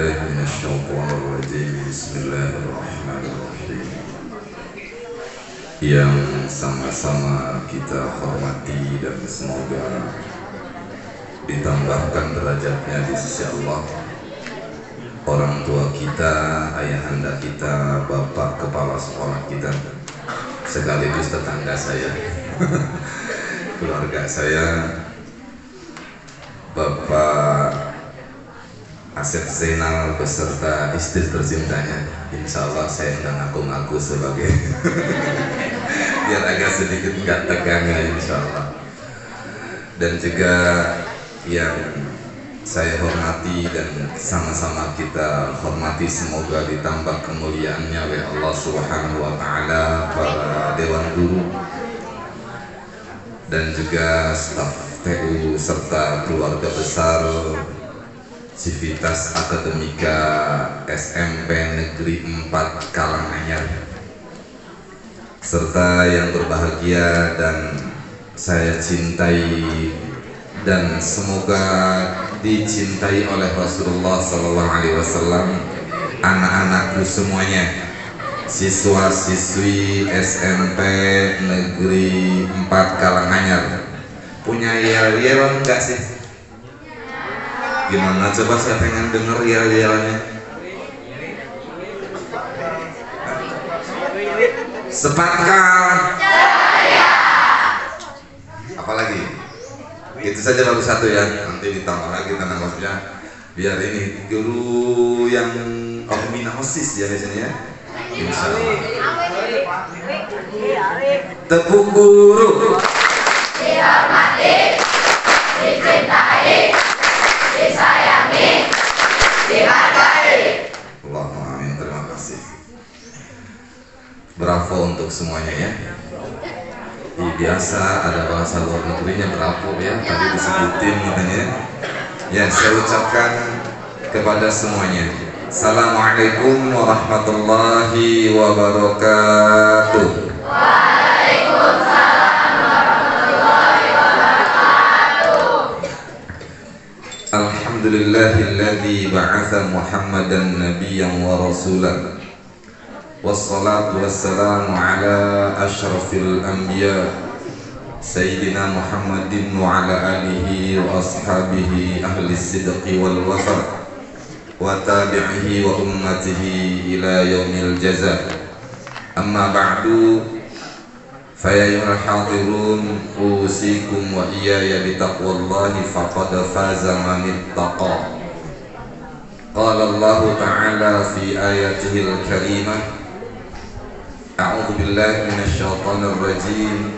بالله من الشيطان الرجيم بسم الله الرحمن الرحيم. Yang sama-sama kita hormati dan semoga ditambahkan derajatnya di sisi Allah orang tua kita, ayahanda kita, bapak kepala sekolah kita, sekaligus tetangga saya, keluarga saya, Bapak Asep Zainal beserta istri tercintanya. Insya Allah saya akan ngaku-ngaku sebagai biar agak sedikit nggak tegang ya insya Allah. Dan juga yang saya hormati dan sama-sama kita hormati, semoga ditambah kemuliaannya oleh Allah Subhanahu wa Ta'ala, para dewan guru dan juga staf TU serta keluarga besar Civitas Akademika SMP Negeri 4 Karanganyar, serta yang berbahagia dan saya cintai dan semoga dicintai oleh Rasulullah SAW, anak-anakku semuanya, siswa-siswi SMP Negeri 4 Karanganyar. Punya yel-yel enggak sih? Gimana? Coba saya pengen denger yel-yelnya. Sepakat. Apalagi? Itu saja baru satu ya. Nanti ditambah lagi karena maksudnya biar ini guru yang pembina OSIS ya biasanya ya. Insya Allah. Tepuk guru. Dihormati, dicintai, disayangi, dihargai. Allahumma amin. Terima kasih. Bravo untuk semuanya ya. Biasa ada bahasa luar negerinya bravo ya, tadi disebutin makanya. Ya, saya ucapkan kepada semuanya, Assalamualaikum warahmatullahi wabarakatuh. Waalaikumsalam warahmatullahi wabarakatuh. Alhamdulillahilladzi ba'atha Muhammadan nabiyyan wa rasulan. Wassalatu wassalamu ala ashrafil anbiya Sayyidina Muhammadin wa ala alihi wa ashabihi ahli sidqi wal wafa wa tabi'ihi wa ummatihi ila yaumil jaza. Amma ba'du, fayayyuhal hadirun, usikum wa iyaya bitaqwallahi faqad faza man ittaqa. Qala Allah ta'ala fi ayatihil karimah, A'udzu billahi minasyaitonir rajim.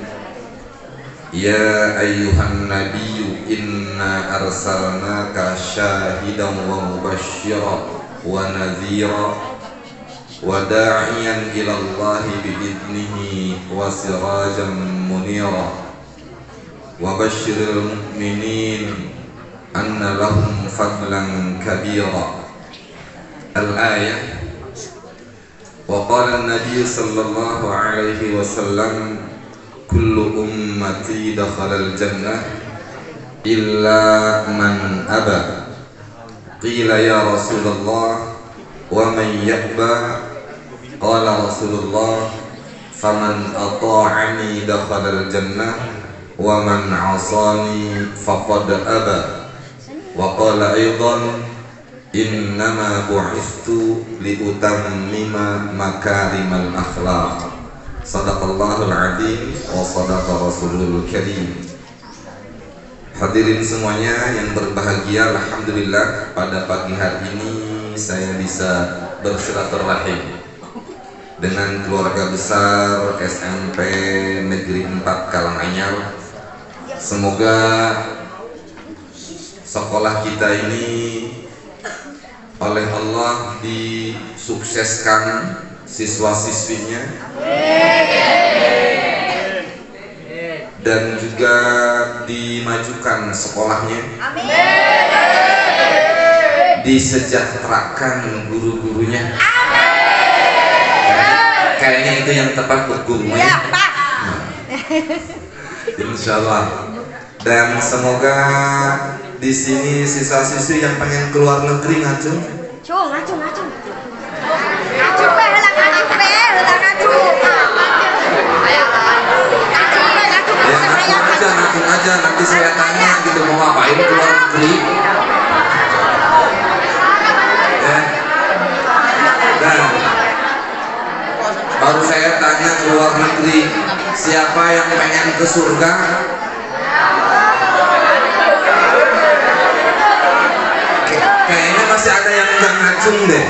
Ya ayyuhan nabiyyu inna arsalnaka syahidan wa mubasysyiran wa nadhira wa da'iyan ila Allah bi'idnihi wa sirajan munira wa basyiril mu'minin anna lahum fadlan kabira. Al-ayah. Wa qala an-nabiy sallallahu alaihi wasallam, kullu ummati dakhala al-jannah illa man aba. Qila ya Rasulullah wa man ya'ba? Qala Rasulullah, faman ata'ani dakhala al-jannah wa man 'asani faqad aba. Wa qala aidan, innama bu'ithtu liutammima makarimal akhlaq. Sadaqallahul azim wa sadaqa rasulul karim. Hadirin semuanya yang berbahagia, alhamdulillah pada pagi hari ini saya bisa bersilaturahim dengan keluarga besar SMP Negeri 4 Karanganyar. Semoga sekolah kita ini oleh Allah disukseskan siswa-siswinya dan juga dimajukan sekolahnya, disejahterakan guru-gurunya. Kayaknya itu yang tepat buat gurunya. Insya Allah. Dan semoga di sini siswa-siswi yang pengen keluar negeri ngacung. Ngacung, ngacung, ngacung. Ngacung be, helang ngacung be, helang ngacung. Ya ngacung aja, nanti saya tanya gitu mau ngapain ke luar negeri. Ya. Dan baru saya tanya ke luar negeri, siapa yang pengen ke surga? Kayaknya masih ada yang nggak ngacung deh.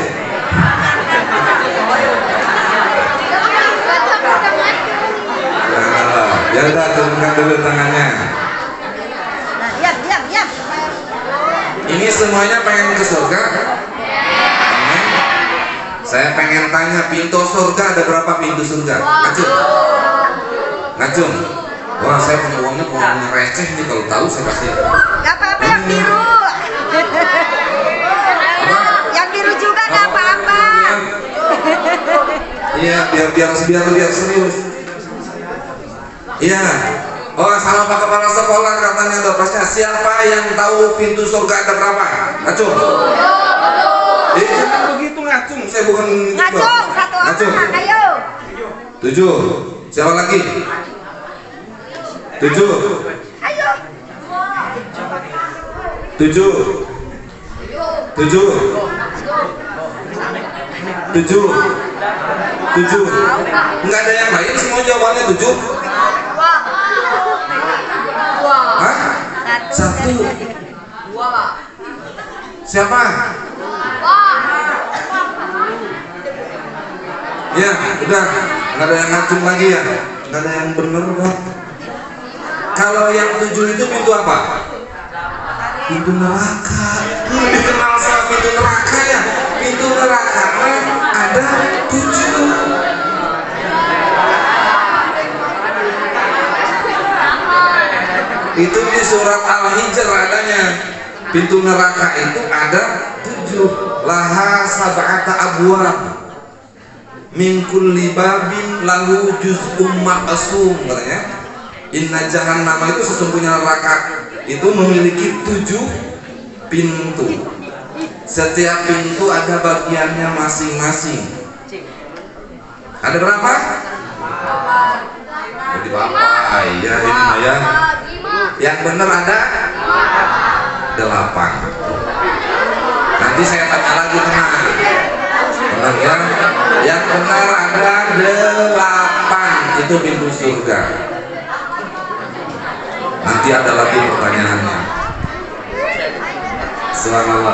Ya udah, turunkan dulu tangannya. Nah, diam, diam, diam. Ini semuanya pengen ke surga? Saya pengen tanya, pintu surga ada berapa pintu surga? Ngacung. Ngacung. Wah, saya punya uangnya receh nih, kalau tahu saya kasih. Gak apa-apa yang biru. Yang biru juga gak apa-apa. Iya, biar serius. Iya. Oh, sama Pak Kepala Sekolah katanya dopasnya. Siapa yang tahu pintu surga ada berapa? Ngacung. Jangan begitu ngacung. Saya bukan ngacung, satu orang. Ayo. 7. Siapa lagi? 7. Ayo. 7. 7. 7. Enggak ada yang lain, semua jawabannya 7. Hah? 1. Siapa? Ya, udah, nggak ada yang ngacung lagi ya, nggak ada yang bener kok. Kalau yang 7 itu pintu apa? Pintu neraka. Dikenal sama pintu neraka ya. Pintu neraka ada 7. Itu di surat Al-Hijr adanya. Pintu neraka itu ada 7. Laha sab'ata abwab. Min kulli babin lahu juz'um maqsum katanya. Inna jahannama itu sesungguhnya neraka itu memiliki 7 pintu. Setiap pintu ada bagiannya masing-masing. Ada berapa? Jadi berapa? Ya ini ya. Yang benar ada 8. Nanti saya tanya lagi tenang. Tenang ya. Yang benar ada 8. Itu pintu surga. Nanti ada lagi pertanyaannya. Subhanallah.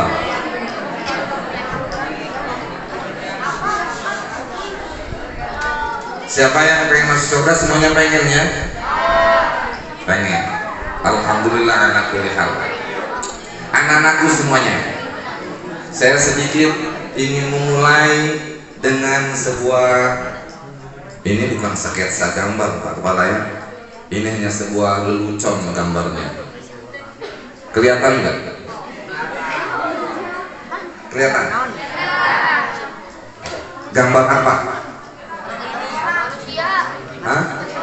Siapa yang pengen masuk surga? Semuanya pengen ya? Pengen. Alhamdulillah anak kulli hal. Anak-anakku semuanya, saya sedikit ingin memulai dengan sebuah, ini bukan sketsa gambar Pak Kepala ya. Ini hanya sebuah lelucon gambarnya. Kelihatan nggak? Kelihatan? Gambar apa? Hah?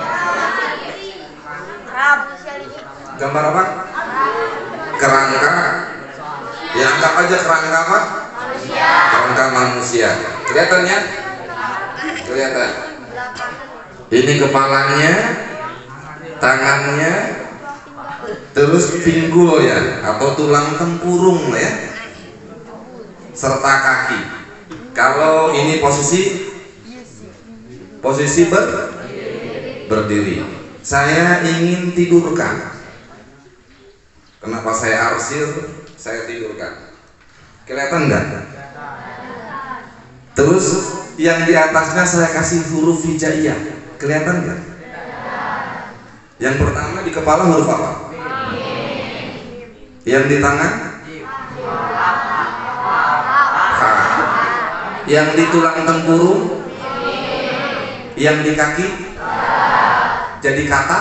Gambar apa? Kerangka. Ya anggap aja kerangka apa? Kerangka manusia. Kelihatannya? Kelihatan. Ini kepalanya, tangannya, terus pinggul ya, atau tulang tempurung ya, serta kaki. Kalau ini posisi berdiri. Saya ingin tidurkan. Kenapa saya arsir? Saya tidurkan. Kelihatan nggak? Terus yang di atasnya saya kasih huruf hijaiyah. Kelihatan nggak? Yang pertama di kepala huruf apa? Yang di tangan? Ha. Yang di tulang tempurung? Yang di kaki? Jadi kata?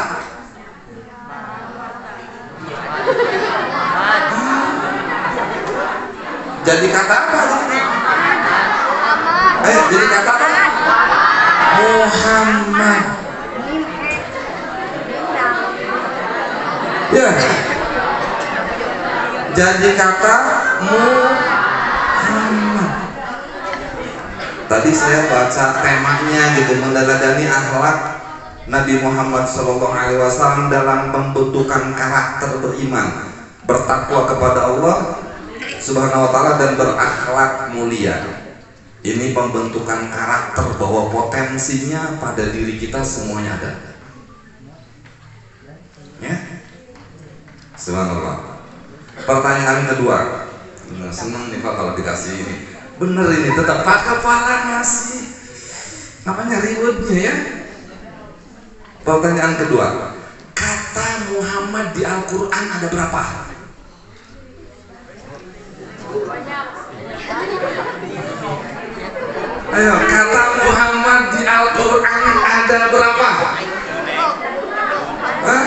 Jadi kata apa? Jadi kata apa? Muhammad. Ya. Jadi kata Muhammad. Tadi saya baca temanya gitu, meneladani akhlak Nabi Muhammad SAW dalam pembentukan karakter beriman, bertakwa kepada Allah Subhanahu wa Ta'ala, dan berakhlak mulia. Ini pembentukan karakter bahwa potensinya pada diri kita semuanya ada. Ya, subhanallah. Pertanyaan kedua, senang nih Pak kalau dikasih ini. Bener ini, tetap pakai kepala ngasih. Namanya ributnya ya. Pertanyaan kedua, kata Muhammad di Al-Quran ada berapa? Ayo, kata Muhammad di Al-Quran ada berapa? Hah?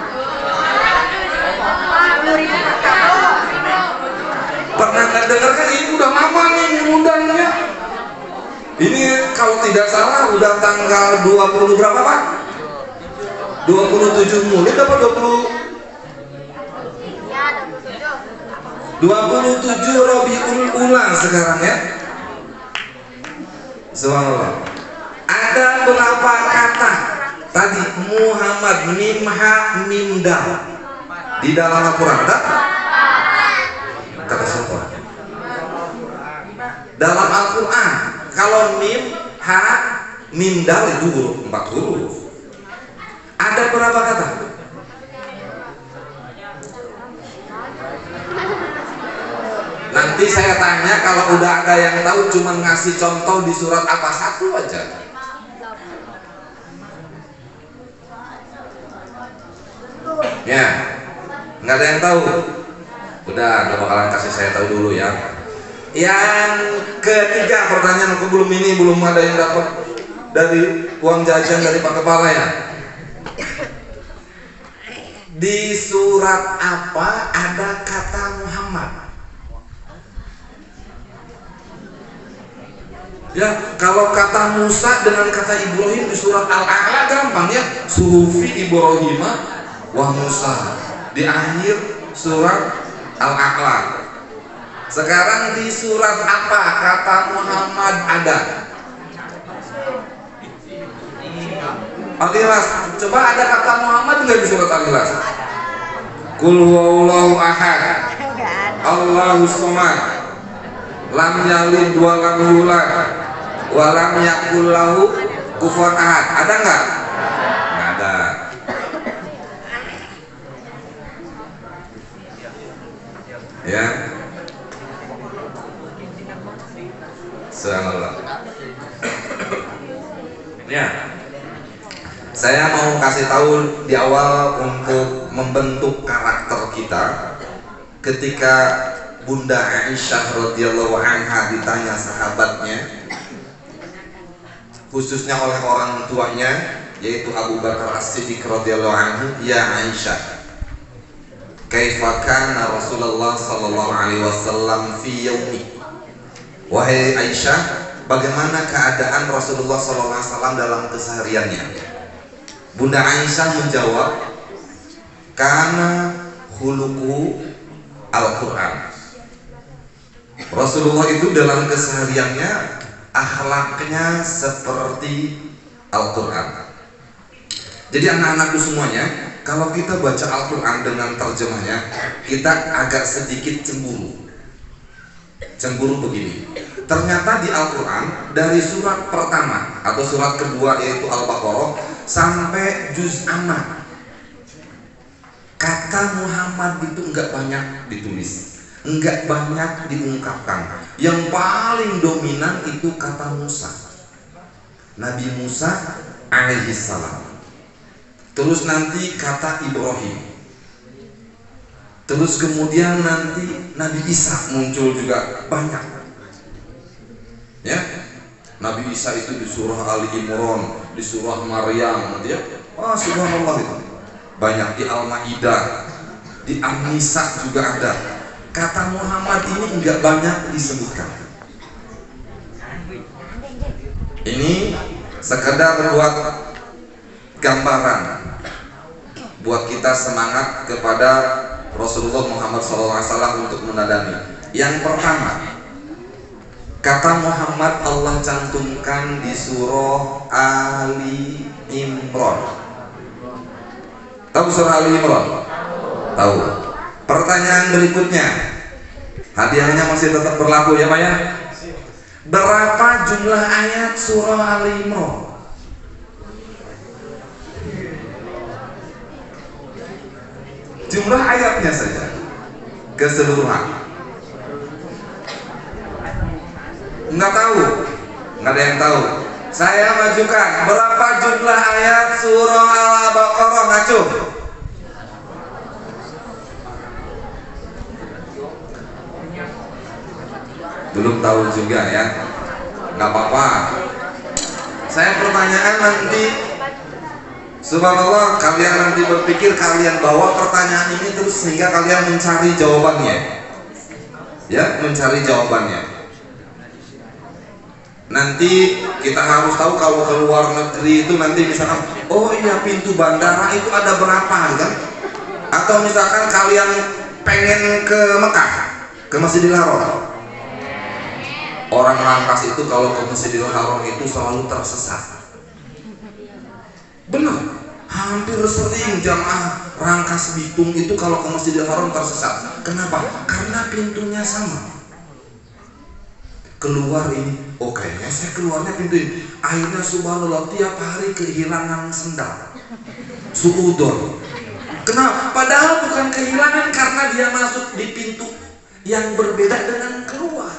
Pernah nggak dengar kan? Ini udah lama nih undangnya. Ini kalau tidak salah udah tanggal 20 berapa Pak? 27 Maulid apa 27 Rabiul Ula sekarang ya. Subhanallah. Ada berapa kata tadi Muhammad mimha mimdal di dalam Al-Quran? Ada? Kata siapa? Dalam Al-Quran kalau mim, ha, mimdal itu huruf 4 huruf. Ada berapa kata? Nanti saya tanya, kalau udah ada yang tahu cuman ngasih contoh di surat apa, satu aja. Ya, nggak ada yang tahu. Udah, nggak bakalan kasih saya tahu dulu ya. Yang ketiga, pertanyaan aku belum ada yang dapat dari uang jajan dari Pak Kepala ya. Di surat apa ada kata Muhammad? Ya, kalau kata Musa dengan kata Ibrahim di surat Al-A'la gampang ya. Suhufi Ibrahim wa Musa di akhir surat Al-A'la. Sekarang di surat apa kata Muhammad ada? Al-Ikhlas. Coba ada kata Muhammad nggak di surat Al-Ikhlas? Qul huwallahu ahad, Allahus samad, lam yalid wa lam yulad wa lam yakul lahu kufuwan ahad. Ada nggak? Nggak ada. Ya. Subhanallah. Ya. Saya mau kasih tahu di awal untuk membentuk karakter kita. Ketika Bunda Aisyah radhiyallahu anha ditanya sahabatnya, khususnya oleh orang tuanya yaitu Abu Bakar As-Siddiq radhiyallahu anhu, ya Aisyah, kaifa kana Rasulullah sallallahu alaihi wasallam fi yaumi? Wahai Aisyah, bagaimana keadaan Rasulullah sallallahu alaihi wasallam dalam kesehariannya? Bunda Aisyah menjawab, karena khuluqu Al-Quran. Rasulullah itu dalam kesehariannya akhlaknya seperti Al-Quran. Jadi anak-anakku semuanya, kalau kita baca Al-Quran dengan terjemahnya, kita agak sedikit cemburu. Cemburu begini, ternyata di Al-Quran dari surat pertama atau surat kedua yaitu Al-Baqarah sampai juz amma, kata Muhammad itu enggak banyak ditulis, enggak banyak diungkapkan. Yang paling dominan itu kata Musa, Nabi Musa alaihi salam. Terus nanti kata Ibrahim. Terus kemudian nanti Nabi Isa muncul juga banyak. Ya, Nabi Isa itu di surah Ali Imran, di surah Maryam, nanti ya. Oh, subhanallah itu. Banyak di Al-Maidah, di An-Nisa juga ada. Kata Muhammad ini enggak banyak disebutkan. Ini sekedar buat gambaran, buat kita semangat kepada Rasulullah Muhammad SAW untuk menadani. Yang pertama, Kata Muhammad Allah cantumkan di surah Ali Imran. Tahu surah Ali Imran? Tahu. Pertanyaan berikutnya, hadiahnya masih tetap berlaku ya Pak ya. Berapa jumlah ayat surah Ali Imran? Jumlah ayatnya saja keseluruhan. Enggak tahu, enggak ada yang tahu. Saya majukan, berapa jumlah ayat surah Al-Baqarah? Ngacu. Belum tahu juga ya. Enggak apa-apa. Saya pertanyaan nanti, subhanallah, kalian nanti berpikir kalian bawa pertanyaan ini terus sehingga kalian mencari jawabannya. Ya, mencari jawabannya. Nanti kita harus tahu kalau ke luar negeri itu nanti misalkan, oh iya pintu bandara itu ada berapa kan? Atau misalkan kalian pengen ke Mekah, ke Masjidil Haram. Orang Rangkas itu kalau ke Masjidil Haram itu selalu tersesat. Benar, hampir sering jamaah Rangkas Bitung itu kalau ke Masjidil Haram tersesat. Kenapa? Karena pintunya sama. Keluar ini, oh kayaknya saya keluarnya pintu ini. Akhirnya subhanallah tiap hari kehilangan sendal, suudon. Kenapa? Padahal bukan kehilangan karena dia masuk di pintu yang berbeda dengan keluar.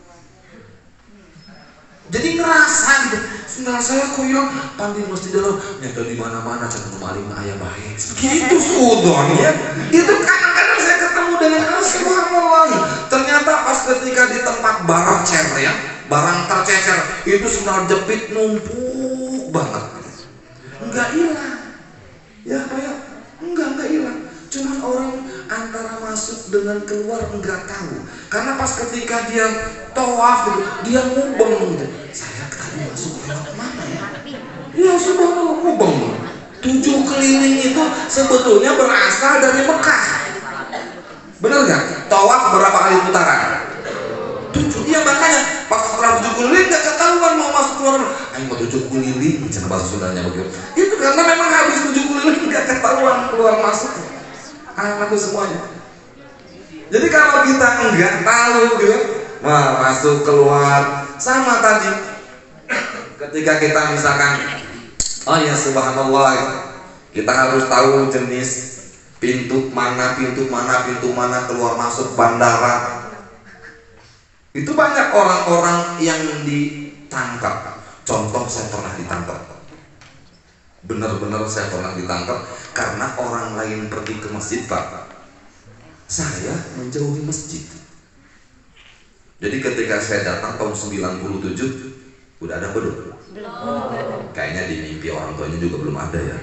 Jadi ngerasa gitu, sendal saya kok hilang, pandi mesti dalam nyata di mana-mana cakap maling ayah baik. Gitu suudon ya. Itu kadang-kadang saya ketemu dengan subhanallah. Ternyata pas ketika di tempat barang ya, barang tercecer itu sendal jepit numpuk banget. Enggak hilang. Ya kayak enggak hilang. Cuman orang antara masuk dengan keluar enggak tahu. Karena pas ketika dia tawaf gitu, dia ngubeng gitu. Saya tadi masuk lewat mana ya? Ya subhanallah ngubeng. 7 keliling itu sebetulnya berasal dari Mekah. Benar nggak? Tawaf berapa kali putaran? 7. Iya makanya pas setelah 7 keliling nggak ketahuan mau masuk keluar. Ayo mau 7 keliling, macam bahasa Sundanya begitu. Itu karena memang habis 7 keliling nggak ketahuan keluar masuk. Anakku semuanya. Jadi kalau kita nggak tahu gitu, wah masuk keluar sama tadi. Ketika kita misalkan, oh ya subhanallah, kita harus tahu jenis pintu mana keluar masuk bandara. Itu banyak orang-orang yang ditangkap. Contoh saya pernah ditangkap. Benar-benar saya pernah ditangkap karena orang lain pergi ke masjid Pak. Saya menjauhi masjid. Jadi ketika saya datang tahun 97 udah ada belum? Kayaknya di mimpi orang tuanya juga belum ada ya.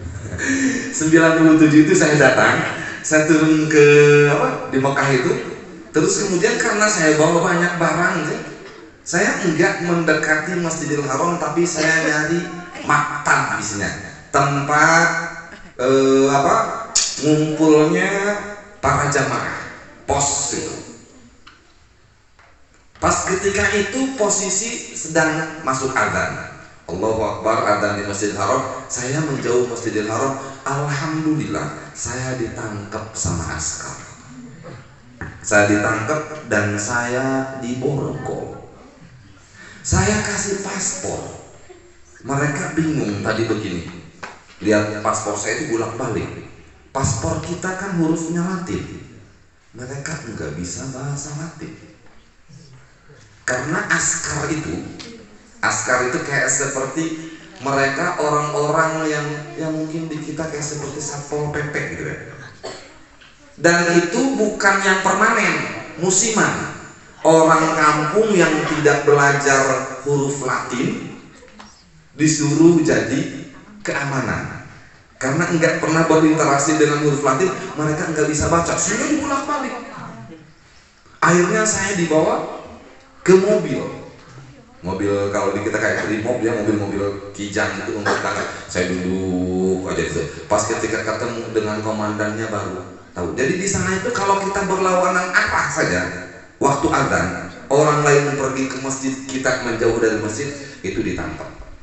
97 itu saya datang, saya turun ke di Mekah itu. Terus kemudian karena saya bawa banyak barang, saya enggak mendekati Masjidil Haram, tapi saya nyari maktab isinya, tempat ngumpulnya para jamaah, pos itu. Pas ketika itu posisi sedang masuk adzan, Allahu Akbar, adzan di Masjidil Haram. Saya menjauh Masjidil Haram. Alhamdulillah saya ditangkap sama askar. Saya ditangkap dan saya diborgol. Saya kasih paspor. Mereka bingung tadi begini. Lihat paspor saya itu bolak-balik. Paspor kita kan hurufnya Latin. Mereka nggak bisa bahasa Latin. Karena askar itu kayak seperti mereka orang-orang yang mungkin di kita kayak seperti satpol pp gitu ya. Dan itu bukan yang permanen, musiman. Orang kampung yang tidak belajar huruf Latin disuruh jadi keamanan. Karena enggak pernah berinteraksi dengan huruf Latin, mereka enggak bisa baca, sehingga dibolak-balik. Akhirnya saya dibawa ke mobil kalau di kita kayak brimob ya, mobil-mobil kijang itu untuk tangga. Saya duduk aja gitu. Pas ketika ketemu dengan komandannya baru tahu. Jadi di sana itu kalau kita berlawanan apa saja waktu adzan orang lain pergi ke masjid, kita menjauh dari masjid, itu ditangkap.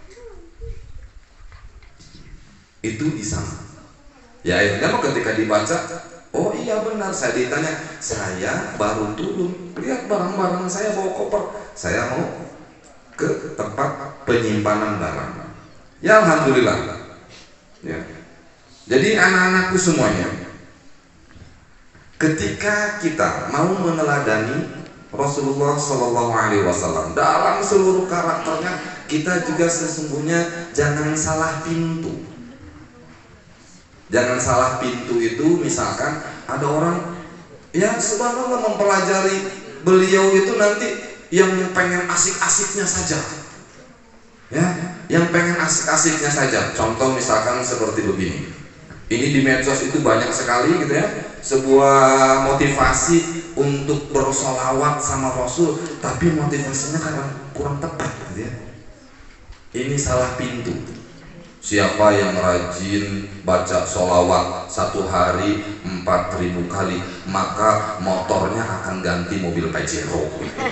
Itu di sana. Ya akhirnya ketika dibaca, oh iya benar, saya ditanya, saya baru turun, lihat barang-barang saya bawa koper, saya mau ke tempat penyimpanan barang. Ya alhamdulillah. Ya. Jadi anak-anakku semuanya, ketika kita mau meneladani Rasulullah Shallallahu Alaihi Wasallam dalam seluruh karakternya, kita juga sesungguhnya jangan salah pintu. Jangan salah pintu itu, misalkan ada orang yang subhanallah mempelajari beliau itu nanti yang pengen asik-asiknya saja, ya, yang pengen asik-asiknya saja. Contoh misalkan seperti begini. Ini di medsos itu banyak sekali gitu ya, sebuah motivasi untuk bersolawat sama Rasul, tapi motivasinya karena kurang tepat gitu ya. Ini salah pintu. Siapa yang rajin baca solawat satu hari 4.000 kali, maka motornya akan ganti mobil Pajero.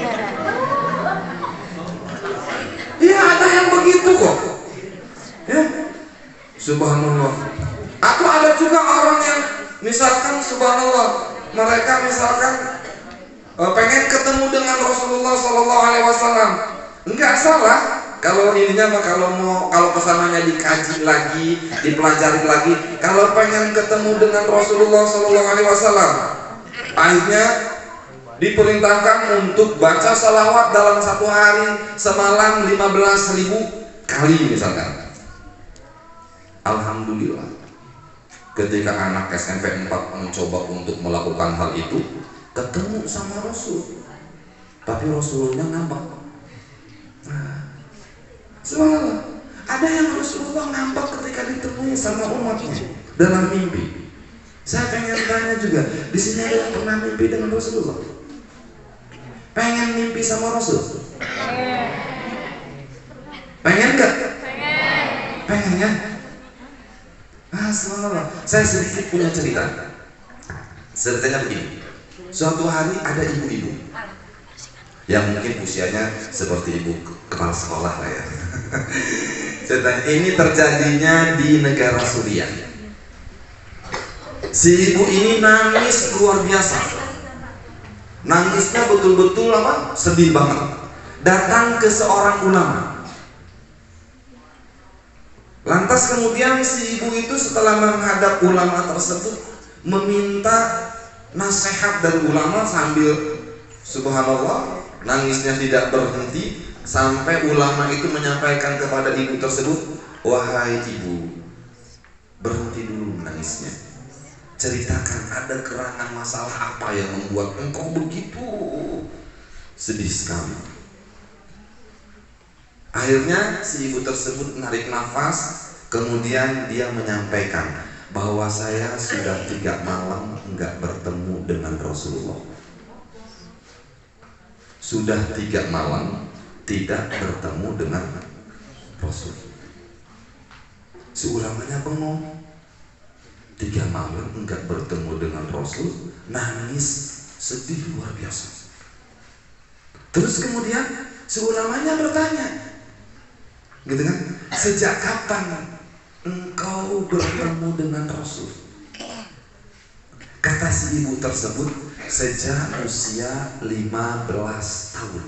Iya, ada yang begitu kok. Ya, subhanallah. Atau ada juga orang yang misalkan subhanallah, mereka misalkan pengen ketemu dengan Rasulullah Sallallahu Alaihi Wasallam. Enggak salah kalau ininya mah, kalau kesananya dikaji lagi, dipelajari lagi. Kalau pengen ketemu dengan Rasulullah Sallallahu Alaihi Wasallam, akhirnya diperintahkan untuk baca salawat dalam satu hari semalam 15.000 kali misalkan. Alhamdulillah. Ketika anak SMP 4 mencoba untuk melakukan hal itu, ketemu sama Rasul, tapi Rasulnya ngambek. Nah, subhanallah, ada yang Rasulullah ngambek ketika ditemui sama umatnya dalam mimpi. Saya pengen tanya juga, di sini ada yang pernah mimpi dengan Rasulullah? Pengen mimpi sama Rasul? Pengen gak? Pengen ya? Subhanallah. Saya sedikit punya cerita. Ceritanya begini. Suatu hari ada ibu-ibu yang mungkin usianya seperti ibu kepala sekolah lah ya. Ceritanya ini terjadinya di negara Suriah. Si ibu ini nangis luar biasa. Nangisnya betul-betul apa? Sedih banget. Datang ke seorang ulama. Lantas kemudian si ibu itu setelah menghadap ulama tersebut meminta nasihat dari ulama sambil subhanallah nangisnya tidak berhenti, sampai ulama itu menyampaikan kepada ibu tersebut, wahai ibu, berhenti dulu nangisnya, ceritakan ada gerangan masalah apa yang membuat engkau begitu sedih sekali. Akhirnya si ibu tersebut menarik nafas, kemudian dia menyampaikan bahwa saya sudah 3 malam enggak bertemu dengan Rasulullah. Sudah 3 malam tidak bertemu dengan Rasul. Si ulamanya bengong. 3 malam enggak bertemu dengan Rasul, nangis sedih luar biasa. Terus kemudian si ulamanya bertanya, gitu kan, sejak kapan engkau bertemu dengan Rasul? Kata si ibu tersebut, sejak usia 15 tahun.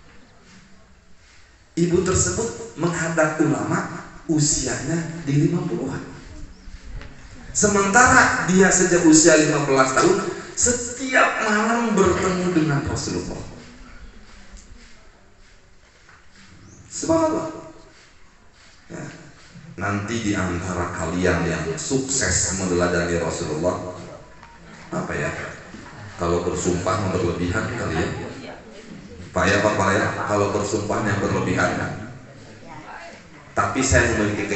Ibu tersebut menghadap ulama usianya di 50-an. Sementara dia sejak usia 15 tahun setiap malam bertemu dengan Rasulullah. Subhanallah. Ya. Nanti di antara kalian yang sukses meneladani Rasulullah, apa ya? Kalau bersumpah berlebihan kalian, Pak ya, kalau bersumpah yang berlebihan. Tapi saya memiliki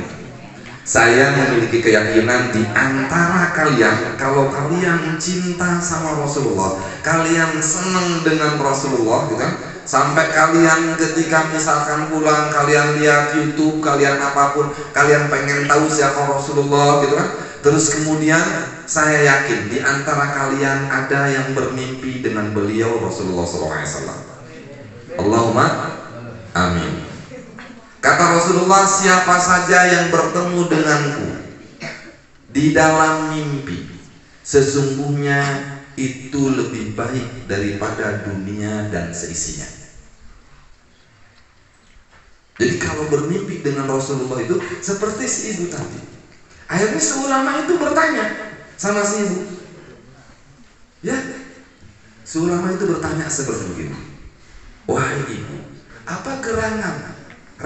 keyakinan di antara kalian, kalau kalian cinta sama Rasulullah, kalian senang dengan Rasulullah, gitu kan? Sampai kalian ketika misalkan pulang, kalian lihat YouTube, kalian apapun, kalian pengen tahu siapa Rasulullah, gitu kan? Terus kemudian saya yakin di antara kalian ada yang bermimpi dengan beliau Rasulullah SAW. Allahumma amin. Kata Rasulullah, siapa saja yang bertemu denganku di dalam mimpi, sesungguhnya itu lebih baik daripada dunia dan seisinya. Jadi kalau bermimpi dengan Rasulullah itu seperti si ibu tadi. Akhirnya si ulama itu bertanya sama si ibu. Ya, si ulama itu bertanya seperti begini. Wahai ibu, apa gerangan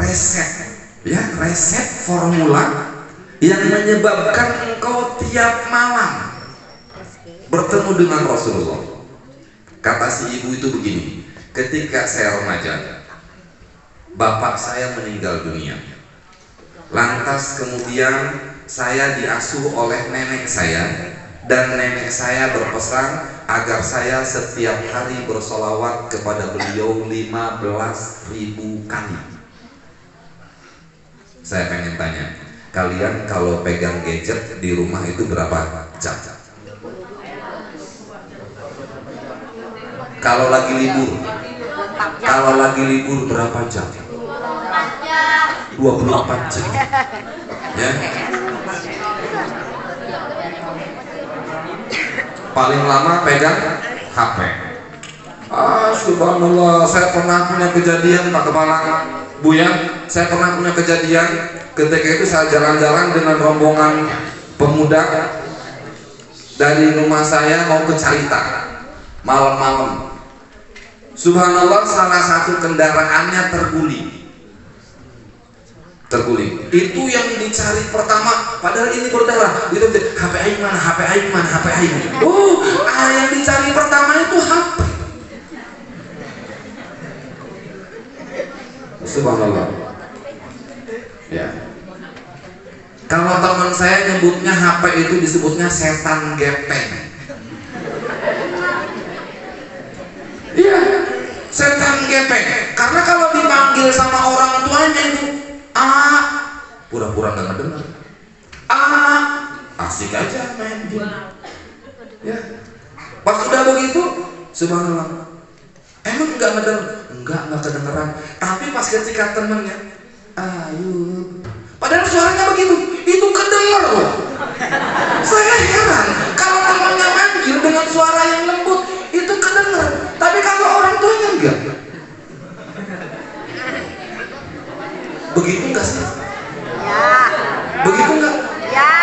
resep formula yang menyebabkan engkau tiap malam bertemu dengan Rasulullah? Kata si ibu itu begini, ketika saya remaja, bapak saya meninggal dunia. Lantas kemudian saya diasuh oleh nenek saya, dan nenek saya berpesan agar saya setiap hari bersolawat kepada beliau 15.000 kali. Saya pengen tanya, kalian kalau pegang gadget di rumah itu berapa jam? Kalau lagi libur berapa jam? 24 jam. Ya. Paling lama pegang HP. Subhanallah, saya pernah punya kejadian Pak Kepala, Bu ya, saya pernah punya kejadian ketika itu saya jalan-jalan dengan rombongan pemuda dari rumah saya mau ke Carita malam-malam. Subhanallah, salah satu kendaraannya terguling. Itu yang dicari pertama, padahal ini berdarah. Itu HP Aing mana, HP Aing mana, HP Aing. Yang dicari pertama itu HP. Subhanallah. Ya. Kalau teman saya nyebutnya HP itu disebutnya setan gepeng. Iya, setan gepeng. Karena kalau dipanggil sama orang tuanya itu pura-pura nggak ngedengar. Asik aja main game. Ya. Pas udah begitu, subhanallah. Emang nggak ngedengar? Enggak kedengeran. Tapi pas ketika temennya, ayo. Padahal suaranya begitu, itu kedengar loh. Saya heran, kalau temannya manggil dengan suara yang lembut, itu kedengar. Tapi kalau orang tuanya enggak. Begitu enggak sih? Ya. Begitu enggak? Ya.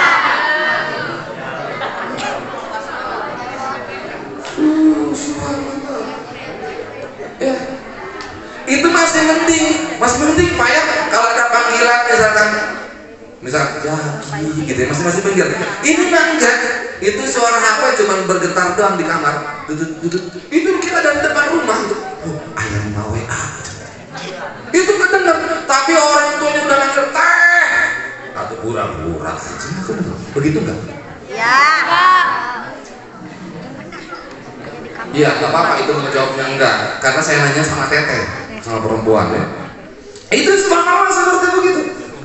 Ya. Itu masih penting Pak ya, kalau ada panggilan misalkan Jaki gitu ya, masih penting. Ini mah enggak, itu suara HP cuma bergetar doang di kamar, itu kita dari depan rumah itu, ayam mau WA, itu kedengar. Tapi orang tuanya udah manggil teh atau pura-pura aja, begitu enggak? Ya. Iya, nggak apa-apa itu menjawabnya enggak, karena saya nanya sama teteh, sama perempuan ya. Itu subhanallah seperti begitu.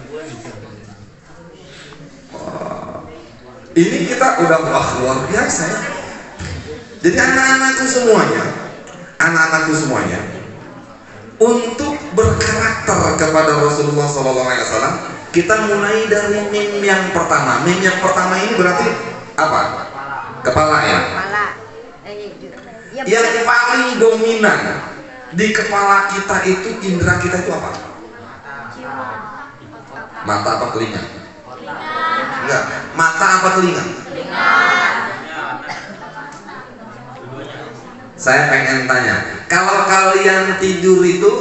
Ini kita udah luar biasa ya. Jadi anak-anakku semuanya, untuk berkarakter kepada Rasulullah SAW, kita mulai dari meme yang pertama. Meme yang pertama ini berarti apa? Kepala ya. Yang paling dominan di kepala kita itu, indera kita itu apa? Mata apa telinga? Enggak, mata apa telinga? Saya pengen tanya, kalau kalian tidur itu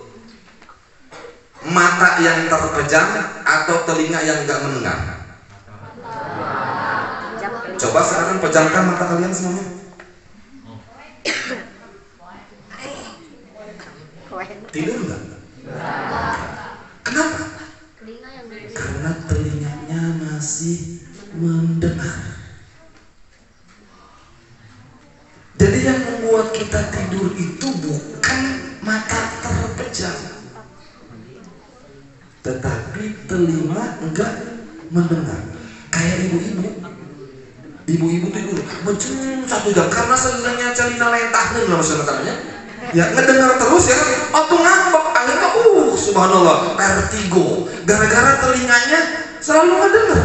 mata yang terpejam atau telinga yang enggak mendengar? Coba sekarang pejamkan mata kalian semuanya. Tidur enggak? Kenapa? Karena telinganya masih mendengar. Jadi yang membuat kita tidur itu bukan mata terpejam, tetapi telinga enggak mendengar. Kayak ibu-ibu Ibu-ibu tuh dulu menceng 1 jam karena sebenarnya celina lentahnya lah maksudnya ya ngedengar terus ya atau ngambek akhirnya subhanallah vertigo gara-gara telinganya selalu ngedengar.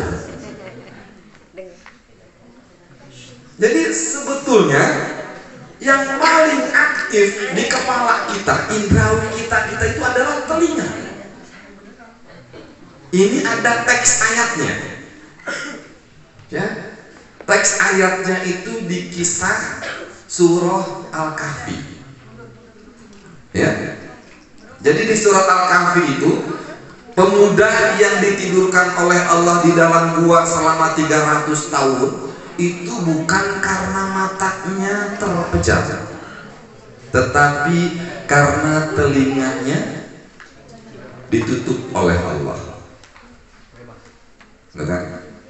Jadi sebetulnya yang paling aktif di kepala kita, indrawi kita itu adalah telinga. Ini ada teks ayatnya ya. Teks ayatnya itu di kisah surah Al-Kahfi ya. Jadi di surat Al-Kahfi itu pemuda yang ditidurkan oleh Allah di dalam gua selama 300 tahun itu bukan karena matanya terpejam, tetapi karena telinganya ditutup oleh Allah. Betul?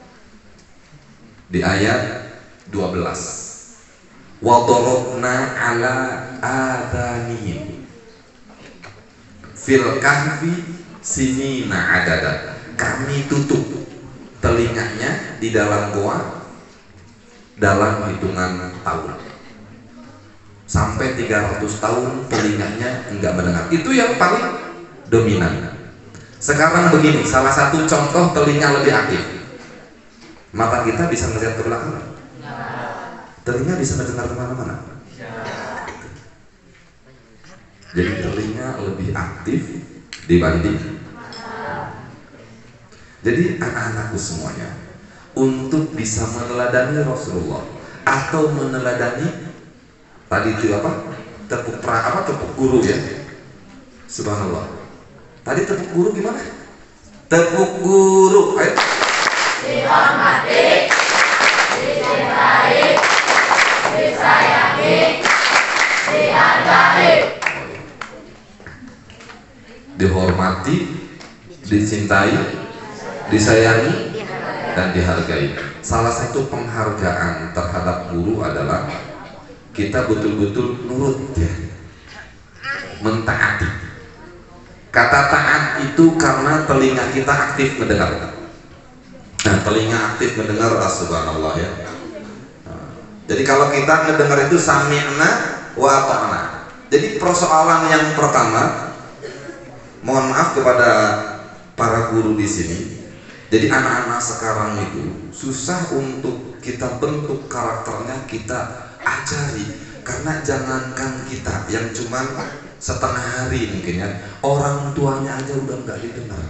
Di ayat 12 wa darabna ala adanihim fil kahfi sinina adada. Kami tutup telinganya di dalam goa dalam hitungan tahun sampai 300 tahun telinganya enggak mendengar. Itu yang paling dominan. Sekarang begini, salah satu contoh telinga lebih aktif. Mata kita bisa melihat ke belakang, telinga bisa mendengar kemana-mana. Jadi telinga lebih aktif dibanding. Jadi anak-anakku semuanya, untuk bisa meneladani Rasulullah atau meneladani tadi itu apa? Tepuk guru ya. Subhanallah. Tadi tepuk guru gimana? Tepuk guru. Ayo. Dihormati, dicintai, disayangi, dihargai. Dihormati, dicintai, disayangi, dan dihargai. Salah satu penghargaan terhadap guru adalah kita betul-betul nurut ya, mentaati. Kata taat itu karena telinga kita aktif mendengar. Nah, telinga aktif mendengar, subhanallah ya. Jadi kalau kita mendengar itu sami'na wa ata'na. Jadi persoalan yang pertama, mohon maaf kepada para guru di sini. Jadi anak-anak sekarang itu susah untuk kita bentuk karakternya, kita ajari. Karena jangankan kita yang cuma setengah hari mungkin ya, orang tuanya aja udah nggak didengar.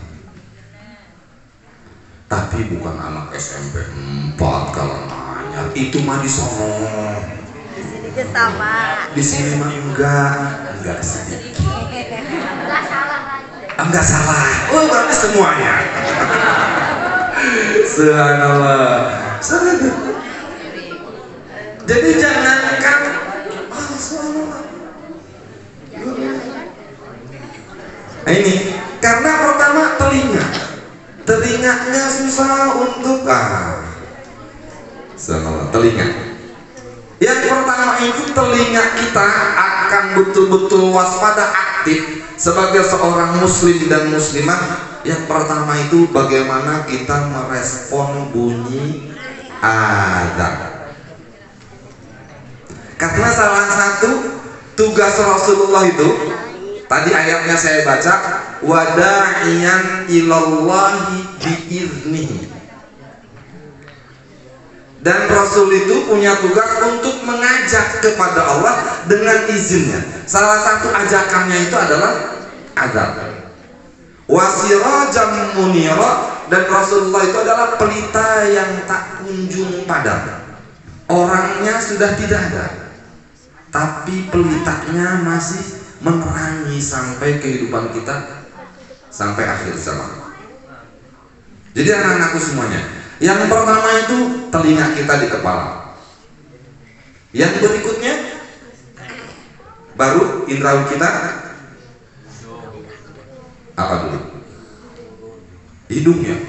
Tapi bukan anak SMP 4 kalau nanya, itu mah di sono. Di sini ke sama. Di sini mah enggak sedikit. Enggak salah. Enggak salah. Oh, berarti semuanya. Subhanallah. Jadi jangankan ini karena pertama telinganya susah untuk telinga. Yang pertama itu telinga kita akan betul-betul waspada, aktif sebagai seorang muslim dan muslimah. Yang pertama itu bagaimana kita merespon bunyi azan. Karena salah satu tugas Rasulullah itu tadi ayatnya saya baca, wada'iyan ilallahi biiznihi. Dan Rasul itu punya tugas untuk mengajak kepada Allah dengan izinnya. Salah satu ajakannya itu adalah azan. Wasirajam munira, dan Rasulullah itu adalah pelita yang tak kunjung padam. Orangnya sudah tidak ada, tapi pelitanya masih menerangi sampai kehidupan kita, sampai akhir zaman. Jadi anak-anakku semuanya, yang pertama itu telinga kita di kepala. Yang berikutnya baru indrawi kita apa dulu? Hidungnya.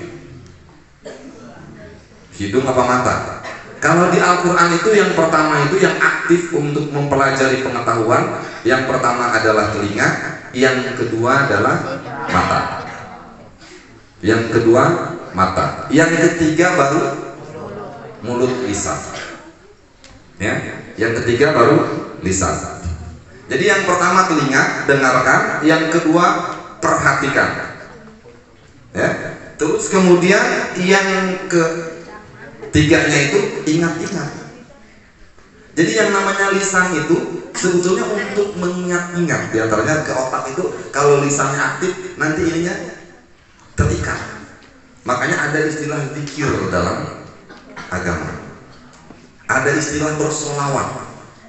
Hidung apa mata? Kalau di Al-Quran itu yang pertama itu yang aktif untuk mempelajari pengetahuan, yang pertama adalah telinga, yang kedua adalah mata. Yang kedua mata, yang ketiga baru mulut, lisan. Ya, yang ketiga baru lisan. Jadi yang pertama telinga, dengarkan. Yang kedua perhatikan. Ya, terus kemudian yang ketiganya itu ingat-ingat. Jadi yang namanya lisan itu sebetulnya untuk mengingat-ingat. Di antaranya ke otak itu, kalau lisannya aktif nanti ininya terikat. Makanya ada istilah zikir dalam agama. Ada istilah bersolawat.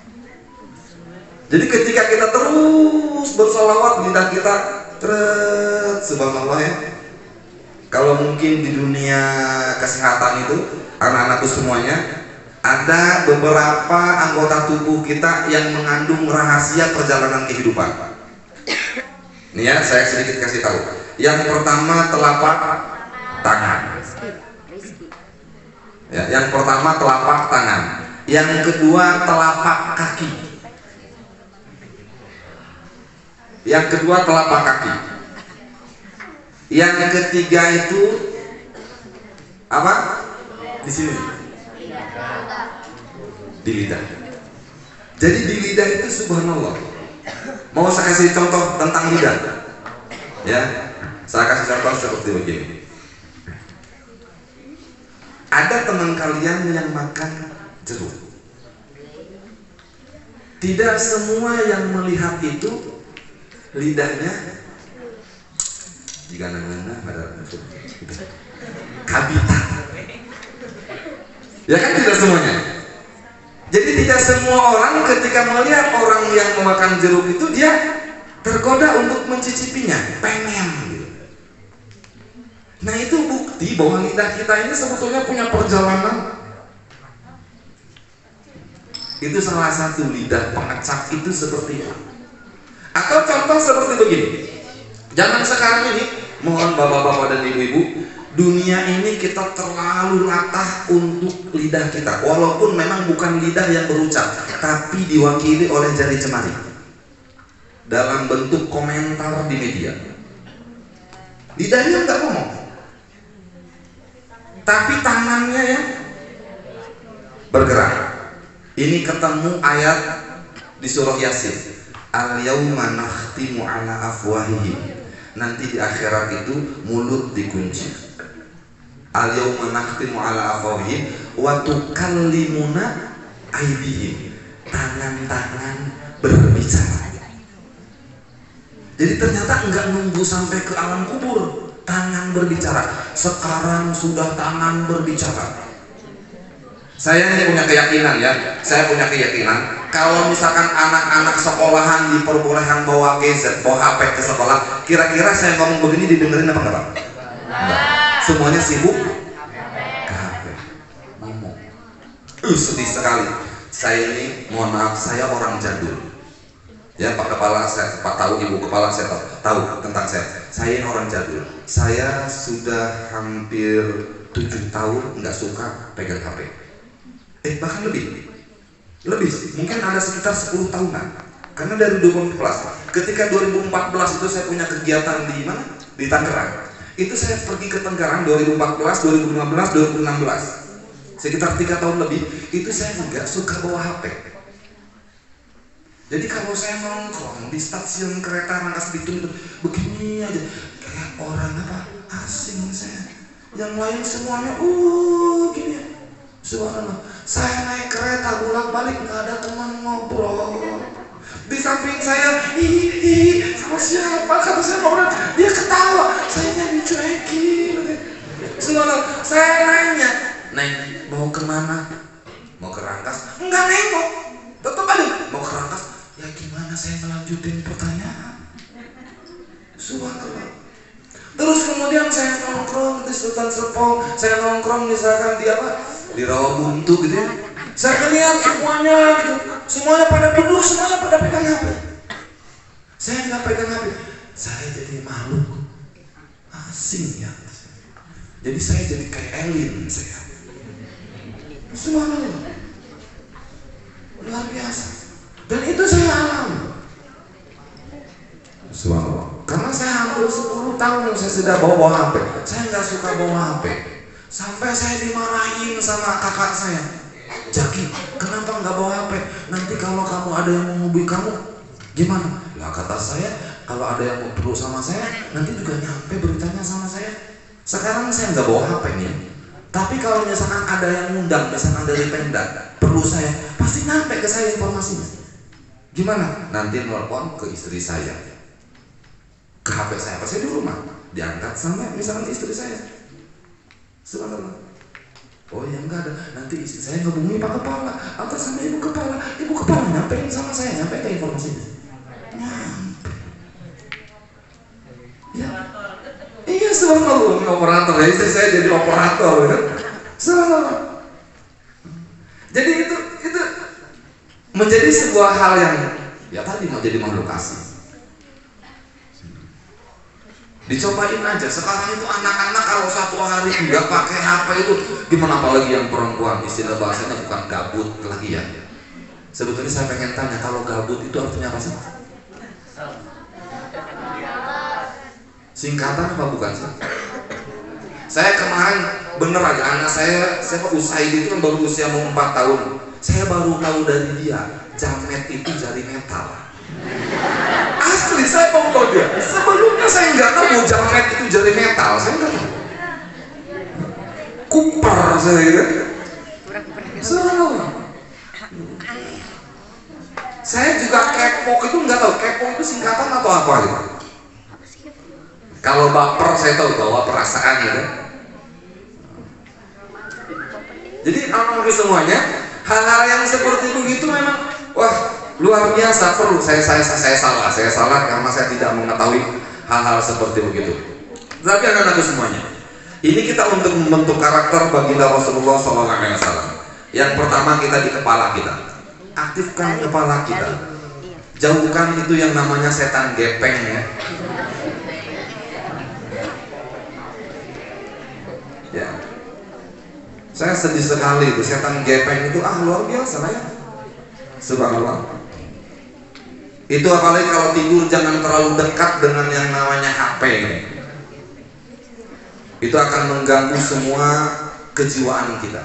Jadi ketika kita terus bersolawat, lidah kita subhanallah ya. Kalau mungkin di dunia kesehatan itu anak-anakku semuanya, ada beberapa anggota tubuh kita yang mengandung rahasia perjalanan kehidupan. Nih ya, saya sedikit kasih tahu. Yang pertama telapak tangan. Ya, yang pertama telapak tangan. Yang kedua telapak kaki. Yang kedua telapak kaki. Yang ketiga itu apa? Di sini. Di lidah. Jadi di lidah itu subhanallah. Mau saya kasih contoh tentang lidah? Ya, saya kasih contoh seperti begini. Ada teman kalian yang makan jeruk. Tidak semua yang melihat itu lidahnya jika nana ada kabita. Ya kan, tidak semuanya. Jadi tidak semua orang ketika melihat orang yang memakan jeruk itu dia tergoda untuk mencicipinya, pengen gitu. Nah itu bukti bahwa lidah kita ini sebetulnya punya perjalanan. Itu salah satu lidah pengecap itu seperti itu. Atau contoh seperti begini. Zaman sekarang ini, mohon bapak-bapak dan ibu-ibu, dunia ini kita terlalu latah untuk lidah kita. Walaupun memang bukan lidah yang berucap, tapi diwakili oleh jari jemari dalam bentuk komentar di media. Lidahnya nggak ngomong, tapi tangannya yang bergerak. Ini ketemu ayat di surah Yasin. Al-yauma nakhtimu ala afwahihim. Nanti di akhirat itu mulut dikunci. Al-yauma nakhtimu ala afwahihim wa tukallimuna aydihim. Tangan-tangan berbicara. Jadi ternyata enggak nunggu sampai ke alam kubur, tangan berbicara. Sekarang sudah tangan berbicara. Saya ini punya keyakinan ya, saya punya keyakinan kalau misalkan anak-anak sekolahan diperbolehkan bawa gadget, bawa HP ke sekolah, kira-kira saya ngomong begini didengerin apa enggak Pak? Enggak. Semuanya sibuk ke HP, ngomong. Sedih sekali. Saya ini, mohon maaf, saya orang jadul. Ya Pak Kepala, saya Pak tahu, Ibu Kepala saya tahu tentang saya. Saya ini orang jadul. Saya sudah hampir 7 tahun nggak suka pegang HP. Bahkan lebih mungkin ada sekitar 10 tahunan, karena dari 2014 ketika 2014 itu saya punya kegiatan di mana? Di Tangerang. Itu saya pergi ke Tangerang 2014, 2015, 2016, sekitar 3 tahun lebih. Itu saya nggak suka bawa HP. Jadi kalau saya nongkrong di stasiun kereta Rangkas Bitung itu begini aja, kayak orang apa asing saya. Yang lain semuanya gini. Subhanallah, saya naik kereta bolak-balik nggak ada teman ngobrol. Di samping saya, sama siapa? Kata saya ngobrol, dia ketawa, saya dicuekin. Subhanallah, saya nanya, Neng, mau kemana? Mau ke Rangkas? Enggak nengok, tetap aja mau ke Rangkas. Ya gimana saya melanjutin pertanyaan? Subhanallah. Terus kemudian saya nongkrong di Sultan Serpong, saya nongkrong misalkan di apa? Di Rawabuntu gitu ya. Saya lihat semuanya gitu, semuanya pada duduk, semuanya pada pegang HP. Saya nggak pegang HP, saya jadi malu, asing ya. Jadi saya jadi kayak alien saya. Subhanallah, luar biasa. Dan itu saya alami. Subhanallah. Karena saya hampir 10 tahun saya sudah bawa HP. Saya nggak suka bawa HP. Sampai saya dimarahin sama kakak saya. Jaki, kenapa nggak bawa HP? Nanti kalau kamu ada yang menghubungi kamu, gimana? Lah kata saya, kalau ada yang mau perlu sama saya, nanti juga nyampe beritanya sama saya. Sekarang saya nggak bawa HP nih. Tapi kalau misalkan ada yang ngundang, misalkan dari Pemda, perlu saya, pasti nyampe ke saya informasinya. Gimana? Nanti nelpon ke istri saya, ke HP saya, pas saya di rumah, diangkat sama misalkan istri saya. Subhanallah. Oh ya enggak ada, nanti istri saya ngehubungi Pak Kepala atau sama Ibu Kepala nyampein sama saya, nyampe ke informasinya. Nyampe. Ya. Iya, subhanallah, operator ya, istri saya jadi operator ya. Subhanallah. Jadi itu menjadi sebuah hal yang ya tadi mau jadi makhluk kasih. Dicobain aja. Sekarang itu anak-anak kalau satu hari nggak pakai HP itu gimana, apalagi yang perempuan, istilah bahasanya bukan gabut lagi ya. Sebetulnya saya pengen tanya, kalau gabut itu artinya apa sih? Singkatan apa bukan sih? Saya kemarin bener aja, anak saya Usaid itu kan baru usia mau 4 tahun. Saya baru tahu dari dia, jamet itu jari metal. Asli saya mau tahu dia. Sebelumnya saya nggak tahu jamet itu jari metal, saya nggak tahu. Kuper saya gitu. Saya juga kepo itu nggak tahu, kepo itu singkatan atau apa gitu. Kalau baper saya tahu bahwa perasaan gitu. Jadi anak semuanya, hal-hal yang seperti begitu memang wah luar biasa, perlu saya salah karena saya tidak mengetahui hal-hal seperti begitu. Tapi anak-anakku semuanya, ini kita untuk membentuk karakter baginda Rasulullah SAW. Yang pertama kita di kepala kita, aktifkan kepala kita, jauhkan itu yang namanya setan gepeng ya. Ya, saya sedih sekali itu setan gepeng itu luar biasa lah ya. Subhanallah. Itu apalagi kalau tidur jangan terlalu dekat dengan yang namanya HP. Itu akan mengganggu semua kejiwaan kita.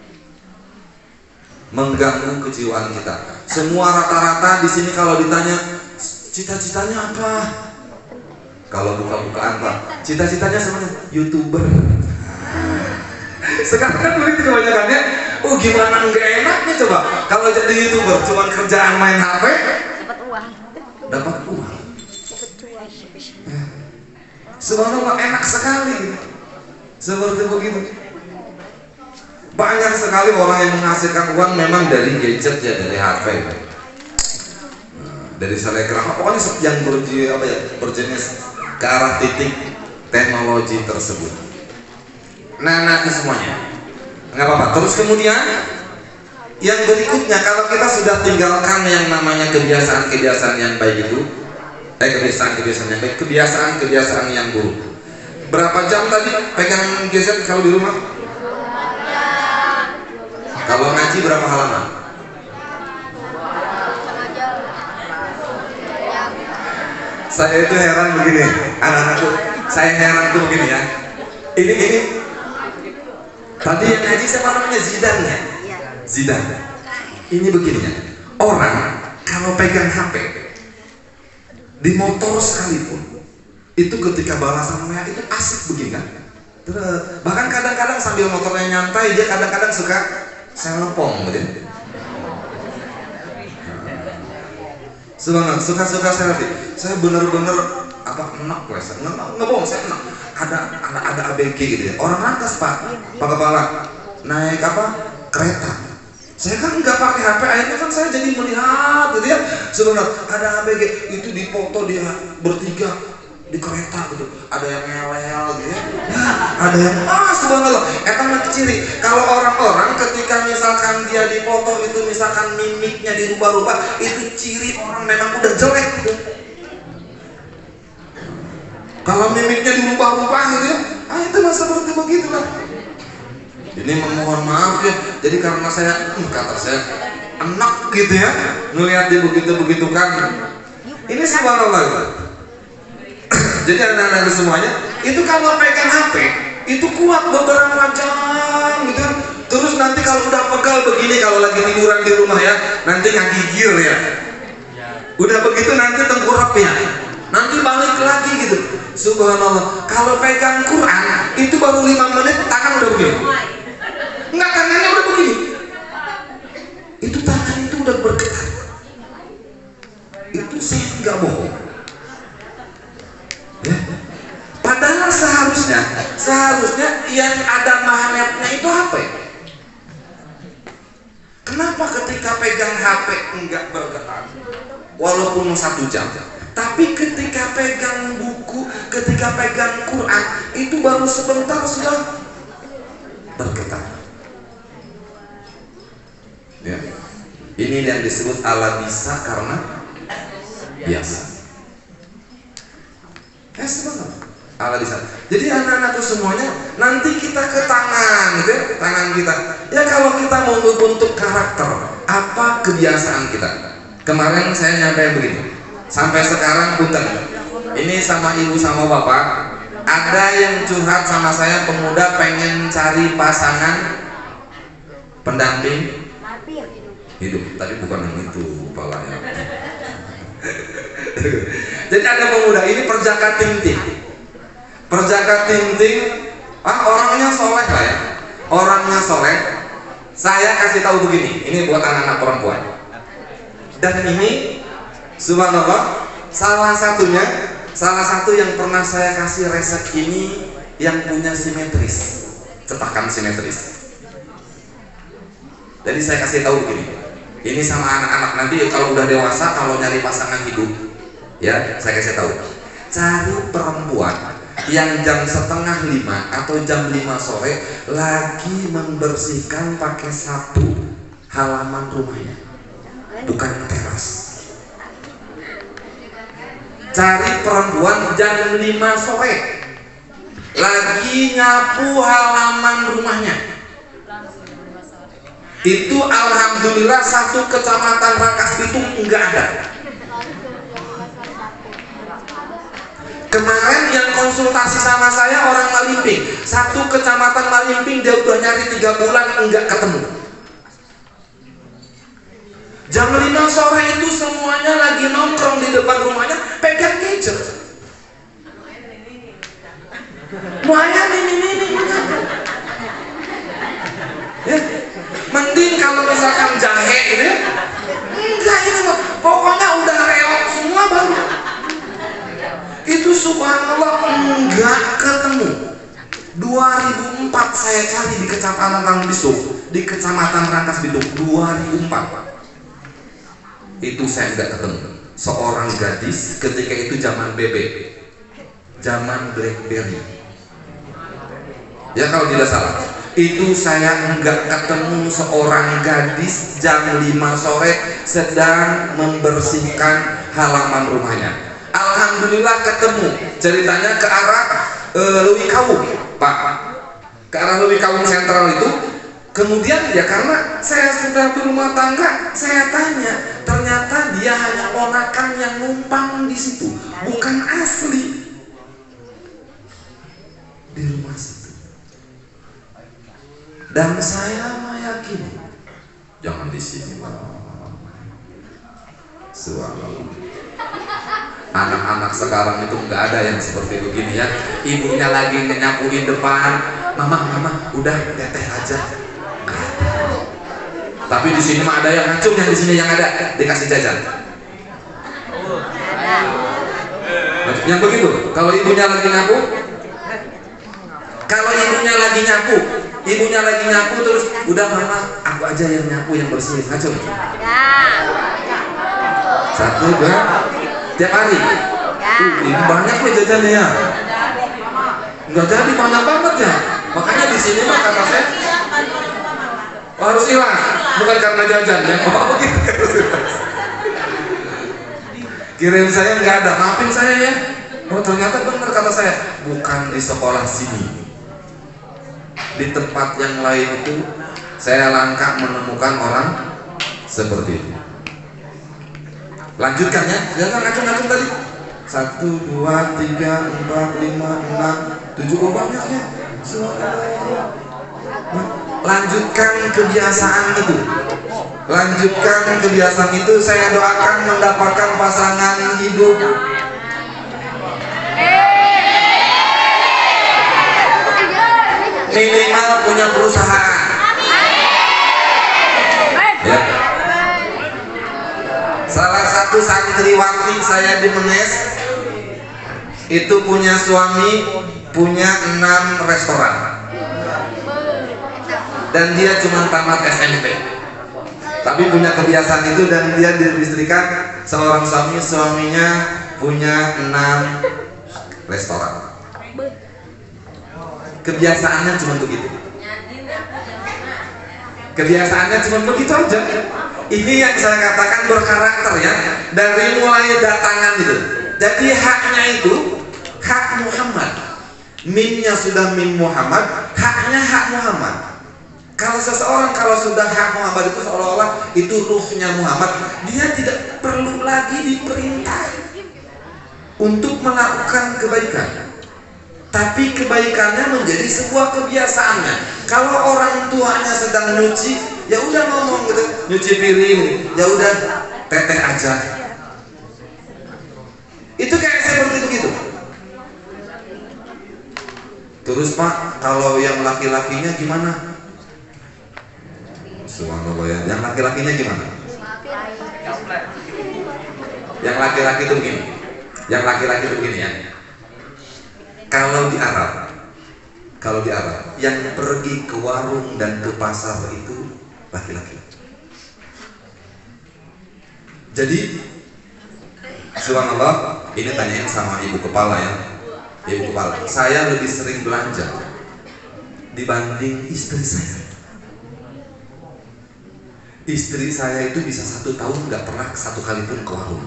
Mengganggu kejiwaan kita. Semua rata-rata di sini kalau ditanya cita-citanya apa? Kalau buka-bukaan Pak, cita-citanya sebenarnya YouTuber. Sekarang kan begitu kebanyakannya. Oh gimana enggak enaknya coba kalau jadi YouTuber cuman kerjaan main HP, dapat uang. Ya. Subhanallah, enak sekali seperti begitu. Banyak sekali orang yang menghasilkan uang memang dari gadget ya, dari HP, dari selegram, pokoknya yang berjenis ke arah titik teknologi tersebut. Nah semuanya nggak apa-apa. Terus kemudian yang berikutnya, kalau kita sudah tinggalkan yang namanya kebiasaan-kebiasaan yang baik itu, kebiasaan-kebiasaan yang baik, kebiasaan-kebiasaan yang buruk. Berapa jam tadi pegang gadget kalau di rumah? Kalau ngaji berapa halaman? Saya itu heran begini, anak-anakku, saya heran tuh begini ya. Ini tadi yang ngaji siapa namanya? Zidan ya? Zidan. Ini begini ya, orang kalau pegang HP di motor sekalipun, itu ketika balasan WA itu asik begini kan. Bahkan kadang-kadang sambil motornya nyantai, dia kadang-kadang suka selfon gitu. Sebenarnya suka-suka selfie. Saya bener-bener enak lah, ngebohong saya enak. Ada ABG gitu ya. Orang lantas Pak Kepala naik kereta. Saya kan nggak pakai HP, akhirnya kan saya jadi melihat gitu ya. Sebenarnya ada ABG itu dipoto dia bertiga di kereta gitu. Ada yang ngelel gitu ya. Ada yang subhanallah. Mah ciri. Kalau orang-orang ketika misalkan dia dipoto itu misalkan mimiknya dirubah-rubah, itu ciri orang memang udah jelek gitu. Kalau mimiknya dirubah-rubah gitu ya, itu mah seperti begitu lah. Ini memohon maaf ya. Jadi karena saya, kata saya enak gitu ya, ngelihat dia begitu kan. Ini subhanallah. Jadi anak-anak semuanya, itu kalau pegang HP, itu kuat beberapa jam gitu kan. Terus nanti kalau udah pegal begini, kalau lagi tiduran di rumah ya, nanti ngagigil ya. Udah begitu nanti tengkurap ya, nanti balik lagi gitu. Subhanallah. Kalau pegang Quran itu baru 5 menit tangan udah begini. Enggak, tangannya udah begini. Itu tangan itu udah bergetar. Itu saya nggak bohong. Ya. Padahal seharusnya yang ada magnetnya itu HP. Kenapa ketika pegang HP enggak bergetar? Walaupun 1 jam. Tapi ketika pegang buku, ketika pegang Quran, itu baru sebentar sudah bergetar. Ya. Ini yang disebut ala bisa karena biasa. Banget. Ala bisa. Jadi anak-anakku semuanya, nanti kita ke tangan, gitu ya, tangan kita. Ya kalau kita mau membentuk karakter, apa kebiasaan kita? Kemarin saya nyampe begini. Sampai sekarang punten. Ini sama ibu sama bapak, ada yang curhat sama saya, pemuda pengen cari pasangan pendamping hidup, tapi bukan yang itu kepalanya. Jadi ada pemuda ini perjaka ting-ting, orangnya soleh lah ya, orangnya soleh. Saya kasih tahu begini, ini buat anak-anak perempuan. Dan ini subhanallah, salah satu yang pernah saya kasih resep ini yang punya simetris, cetakan simetris. Jadi saya kasih tahu begini, ini sama anak-anak nanti kalau udah dewasa, kalau nyari pasangan hidup, ya saya kasih tahu, cari perempuan yang jam 4:30 atau jam 5 sore lagi membersihkan pakai sapu halaman rumahnya, bukan teras. Cari perempuan jam 5 sore lagi nyapu halaman rumahnya. Itu alhamdulillah 1 kecamatan Rangkas Bitung enggak ada. Kemarin yang konsultasi sama saya orang Malimping, 1 kecamatan Malimping dia udah nyari 3 bulan enggak ketemu. Jam 5 sore itu semuanya lagi nongkrong di depan rumahnya pegang gadget. Lumayan ini. Ya. Mending kalau misalkan jahe gitu ya. Enggak ini pokoknya udah reok semua baru. Itu subhanallah enggak ketemu. 2004 saya cari di kecamatan di kecamatan Rangkas Bitung 2004. Itu saya enggak ketemu seorang gadis ketika itu zaman BB, zaman BlackBerry ya kalau tidak salah. Itu saya enggak ketemu seorang gadis jam 5 sore sedang membersihkan halaman rumahnya. Alhamdulillah ketemu, ceritanya ke arah Lewi Kawung Pak, ke arah Lewi Kawung Sentral itu. Kemudian ya karena saya sudah berumah tangga, saya tanya, ternyata dia hanya ponakan yang numpang di situ, bukan asli di rumah situ. Dan saya meyakini, jangan di sini, subhanallah. Anak-anak sekarang itu nggak ada yang seperti begini ya. Ibunya lagi nyapuin depan, mama, udah teteh aja. Tapi di sini mah ada yang ngacung, yang di sini yang ada dikasih jajan. Yang begitu. Kalau ibunya lagi nyapu, ibunya lagi nyapu terus udah mama, aku aja yang nyapu yang bersihin, ngacung. Satu, dua, tiap hari. Ini banyak nih jajannya ya. Nggak jadi banyak banget ya. Makanya di sini mah kata saya harus hilang, bukan karena jajan ya. Begitu. Kirim saya nggak ada, maafin saya ya. Oh ternyata benar kata saya, bukan di sekolah sini, di tempat yang lain itu saya langka menemukan orang seperti itu. Lanjutkan ya, jangan ngacung-ngacung tadi. 1, 2, 3, 4, 5, 6, 7, oh banyak ya. Lanjutkan kebiasaan itu. Lanjutkan kebiasaan itu. Saya doakan mendapatkan pasangan hidup. Minimal punya perusahaan. Ya. Salah satu santriwati saya di Menes itu punya suami, punya 6 restoran, dan dia cuma tamat SMP, tapi punya kebiasaan itu, dan dia diistrikan seorang suaminya punya 6 restoran. Kebiasaannya cuma begitu. Kebiasaannya cuma begitu aja. Ini yang saya katakan berkarakter ya. Dari mulai datangan itu. Jadi haknya itu hak Muhammad. Mimnya sudah mim Muhammad, haknya hak Muhammad. Kalau seseorang kalau sudah hak Muhammad itu seolah-olah itu ruhnya Muhammad, dia tidak perlu lagi diperintah untuk melakukan kebaikan. Tapi kebaikannya menjadi sebuah kebiasaannya. Kalau orang tuanya sedang nyuci, ya udah ngomong gitu, nyuci piring, ya udah teteh aja. Itu kayak seperti begitu. Terus Pak, kalau yang laki-lakinya gimana? Subhanallah ya. Yang laki-lakinya gimana? Yang laki-laki itu begini. Yang laki-laki itu begini ya. Kalau di Arab, yang pergi ke warung dan ke pasar itu laki-laki. Jadi, subhanallah, ini tanyain sama ibu kepala ya. Ibu kepala, saya lebih sering belanja dibanding istri saya. Istri saya itu bisa 1 tahun nggak pernah 1 kali pun ke warung.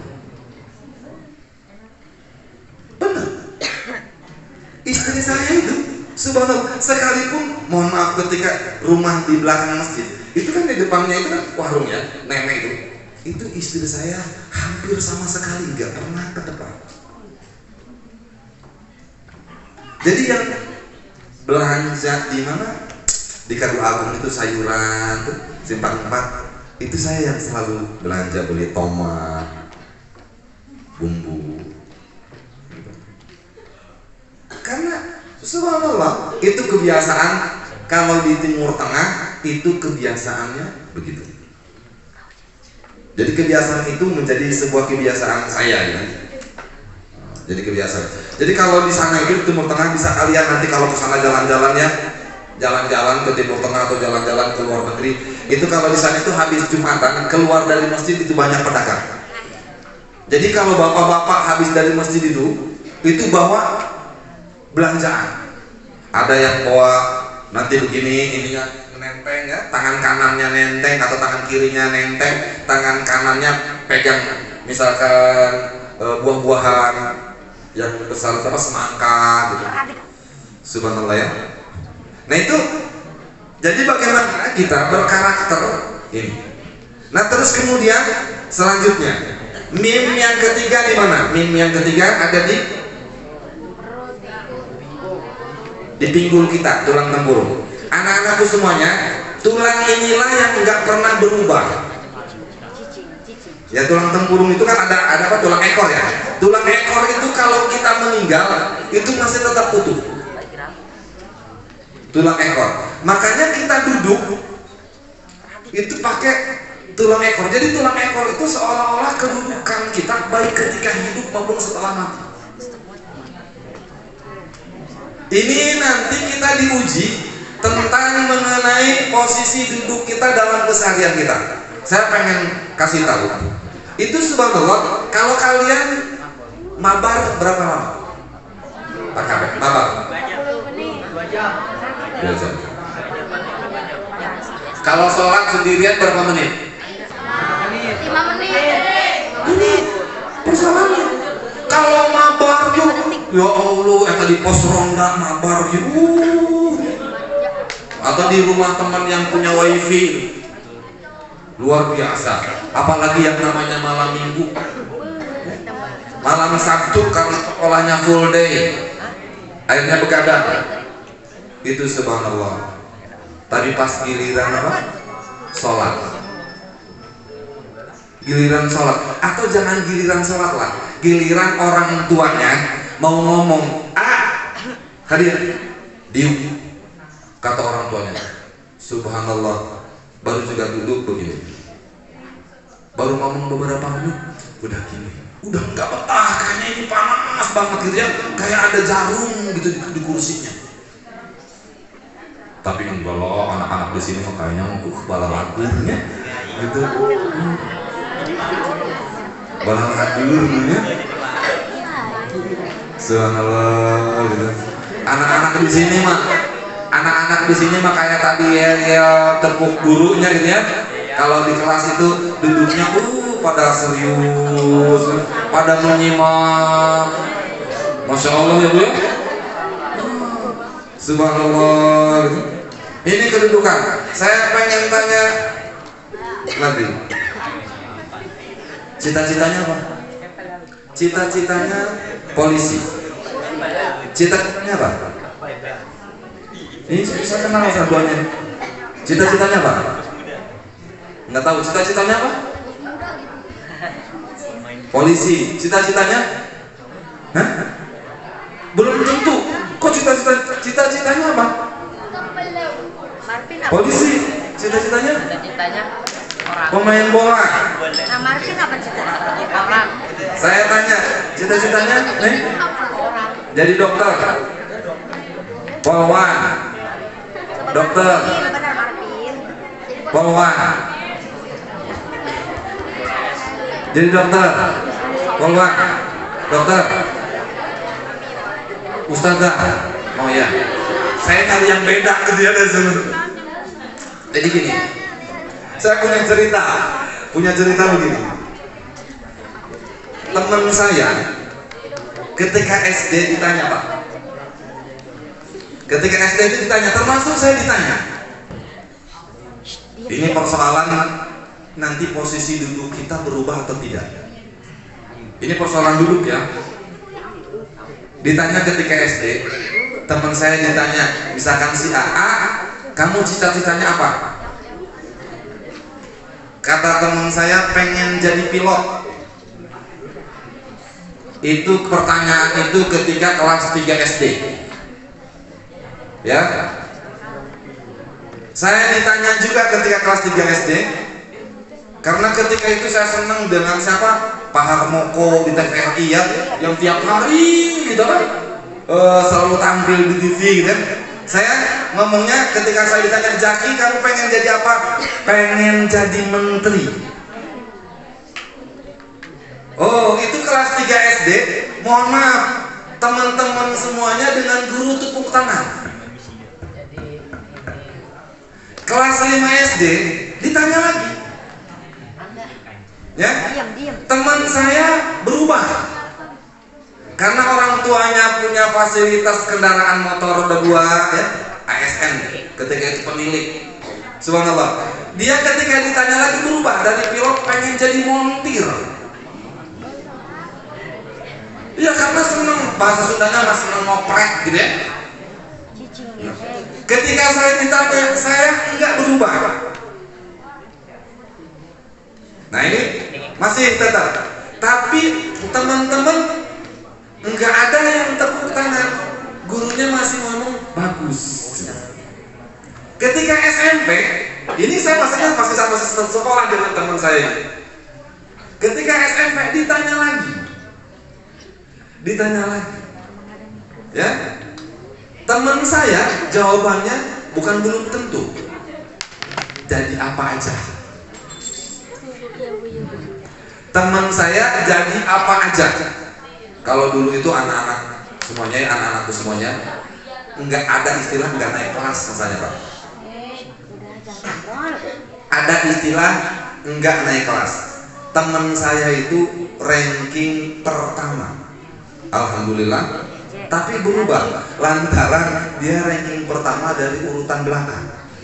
Benar. Istri saya itu subhanallah, sekalipun mohon maaf ketika rumah di belakang masjid itu kan di depannya itu kan warung ya, nenek itu istri saya hampir sama sekali nggak pernah ke depan. Jadi yang belanja di mana di Kadu Agung itu sayuran Simpang 4 itu saya yang selalu belanja, beli tomat, bumbu. Karena subhanallah itu kebiasaan. Kalau di Timur Tengah itu kebiasaannya begitu. Jadi kebiasaan itu menjadi sebuah kebiasaan saya ya. Jadi kebiasaan. Jadi kalau di sana itu Timur Tengah, bisa kalian nanti kalau ke sana jalan-jalan ya, jalan-jalan ke Timur Tengah atau jalan-jalan ke luar negeri, itu kalau di sana itu habis Jumatan keluar dari masjid itu banyak pedagang. Jadi kalau bapak-bapak habis dari masjid itu bawa belanjaan. Ada yang bawa nanti begini ininya nenteng ya, tangan kanannya nenteng atau tangan kirinya nenteng, tangan kanannya pegang misalkan buah-buahan yang besar apa semangka gitu. Subhanallah ya. Nah itu jadi bagaimana kita berkarakter ini. Nah terus kemudian selanjutnya mim yang ketiga di mana? Mim yang ketiga ada di pinggul kita, tulang tempurung. Anak-anakku semuanya, tulang inilah yang nggak pernah berubah. Ya tulang tempurung itu kan ada apa? Tulang ekor ya. Tulang ekor itu kalau kita meninggal itu masih tetap utuh. Tulang ekor. Makanya kita duduk itu pakai tulang ekor. Jadi tulang ekor itu seolah-olah kedudukan kita baik ketika hidup maupun setelah mati. Ini nanti kita diuji tentang mengenai posisi duduk kita dalam keseharian kita. Saya pengen kasih tahu. Itu subhanallah, kalau kalian mabar berapa lama? Pak Kabeh, mabar? 2 jam. Kalau sholat sendirian berapa menit? 5 menit. Ini persoalannya. Kalau mabar yuk, ya Allah, yang tadi pos ronda mabar yuk. Atau di rumah teman yang punya wifi, luar biasa. Apalagi yang namanya malam minggu, malam Sabtu karena sekolahnya full day, akhirnya begadang. Itu subhanallah. Tapi pas giliran apa? Sholat. Giliran sholat, atau jangan giliran sholat lah, giliran orang tuanya mau ngomong, hadir, diam, kata orang tuanya, subhanallah, baru juga duduk begini, baru ngomong beberapa menit, udah gini, udah nggak betah, kayaknya ini panas banget gitu ya, kayak ada jarum gitu di kursinya. Tapi enggak loh, anak-anak di sini kayaknya bala lagunya gitu. Balang hadur namanya. Subhanallah gitu. Anak-anak di sini mah kayak tadi ya tepuk gurunya gitu ya. Kalau di kelas itu duduknya pada serius, pada menyimak. Masya Allah ya Bu ya. Subhanallah gitu. Ini kedudukan. Saya pengen tanya lagi. Cita-citanya apa? Cita-citanya polisi. Cita-citanya apa? Ini saya kenal satuannya. Cita-citanya apa? Nggak tahu. Cita-citanya apa? Polisi. Cita-citanya? Hah? Belum tentu. Kok cita-citanya apa? Polisi. Cita-citanya? Cita-citanya orang. Pemain bola. Nah, Marvin apa cita-citanya? Orang. Saya tanya, cita-citanya nih? Orang. Jadi dokter. Polwan. Dokter. Benar Marvin. Polwan. Jadi dokter. Polwan. Dokter. Ustazah. Oh ya. Saya cari yang beda gitu ya dari dulu. Jadi gini. Saya punya cerita begini. Teman saya ketika SD ditanya Pak, ketika SD itu ditanya, termasuk saya ditanya, ini persoalan nanti posisi duduk kita berubah atau tidak. Ini persoalan duduk ya. Ditanya ketika SD, teman saya ditanya, misalkan si A, kamu cita-citanya apa? Kata teman saya pengen jadi pilot. Itu pertanyaan itu ketika kelas 3 SD. Ya. Saya ditanya juga ketika kelas 3 SD. Karena ketika itu saya senang dengan siapa? Pak Harmoko di TVRI ya, yang tiap hari gitu kan selalu tampil di TV gitu kan. Saya ngomongnya ketika saya ditanya, Jaki kamu pengen jadi apa? Pengen jadi menteri. Oh itu kelas 3 SD. Mohon maaf teman-teman semuanya dengan guru tepuk tangan. Kelas 5 SD ditanya lagi. Ya, teman saya berubah karena orang tuanya punya fasilitas kendaraan motor roda 2 ya, ASN ketika itu pemilik. Subhanallah. Dia ketika ditanya lagi berubah dari pilot pengen jadi montir. Ya karena seneng, bahasa Sundanya nggak seneng ngoprek gitu ya. Ketika saya ditanya, saya enggak berubah. Nah ini masih tetap, tapi teman-teman enggak ada yang tepuk tangan, gurunya masih ngomong bagus. Ketika SMP, ini saya masih sama sekolah dengan teman saya. Ketika SMP ditanya lagi, ya teman saya jawabannya bukan belum tentu, jadi apa aja. Teman saya jadi apa aja. Kalau dulu itu anak-anak anak-anakku semuanya nggak ada istilah nggak naik kelas misalnya Pak. Ada istilah nggak naik kelas. Teman saya itu ranking pertama. Alhamdulillah. Tapi berubah lantaran dia ranking pertama dari urutan belakang.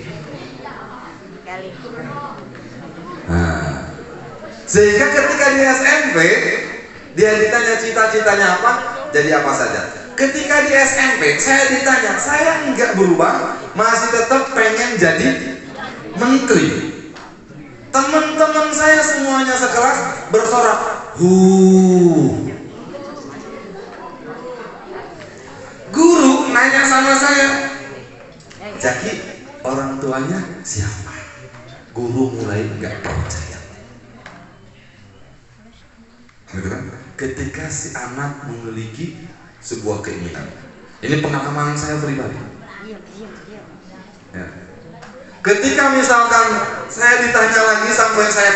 Nah, sehingga ketika dia SMP dia ditanya cita-citanya apa, jadi apa saja. ketika di SMP saya ditanya, saya nggak berubah, masih tetap pengen jadi menteri. Teman-teman saya semuanya sekelas bersorak, Guru nanya sama saya, Jaki, orang tuanya siapa? Guru mulai nggak percaya. Gitu kan? Ketika si anak memiliki sebuah keinginan. Ini pengalaman saya pribadi. Ya. Ketika misalkan saya ditanya lagi sampai saya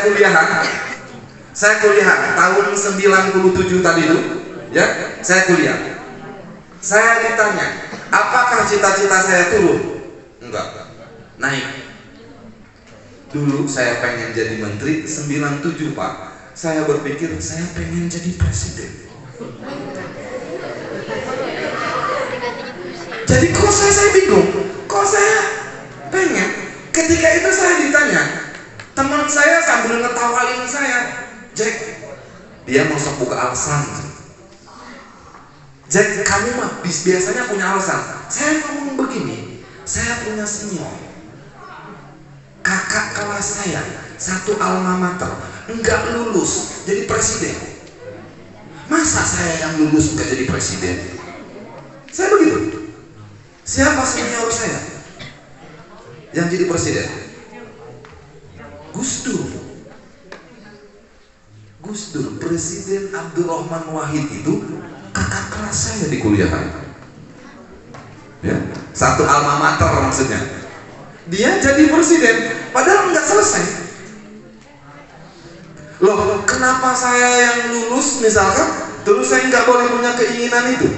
kuliah tahun 97 tadi itu, ya, saya kuliah. Saya ditanya, apakah cita-cita saya turun? Enggak, naik. Dulu saya pengen jadi menteri, 97 Pak. Saya berpikir saya pengen jadi presiden. Jadi kok saya bingung, kok saya pengen. Ketika itu saya ditanya, teman saya sambil ngetawain saya, Jack, dia mau sok buka alasan. Jack, kamu mah biasanya punya alasan. Saya ngomong begini, saya punya senior, kakak kelas saya, satu alma mater, enggak lulus jadi presiden. Masa saya yang lulus enggak jadi presiden? Saya begitu. Siapa senior saya yang jadi presiden? Gus Dur. Gus Dur, Presiden Abdurrahman Wahid itu kakak kelas saya di kuliahan. Ya, satu alma mater maksudnya. Dia jadi presiden, padahal nggak selesai. Loh, kenapa saya yang lulus misalkan, terus saya nggak boleh punya keinginan itu?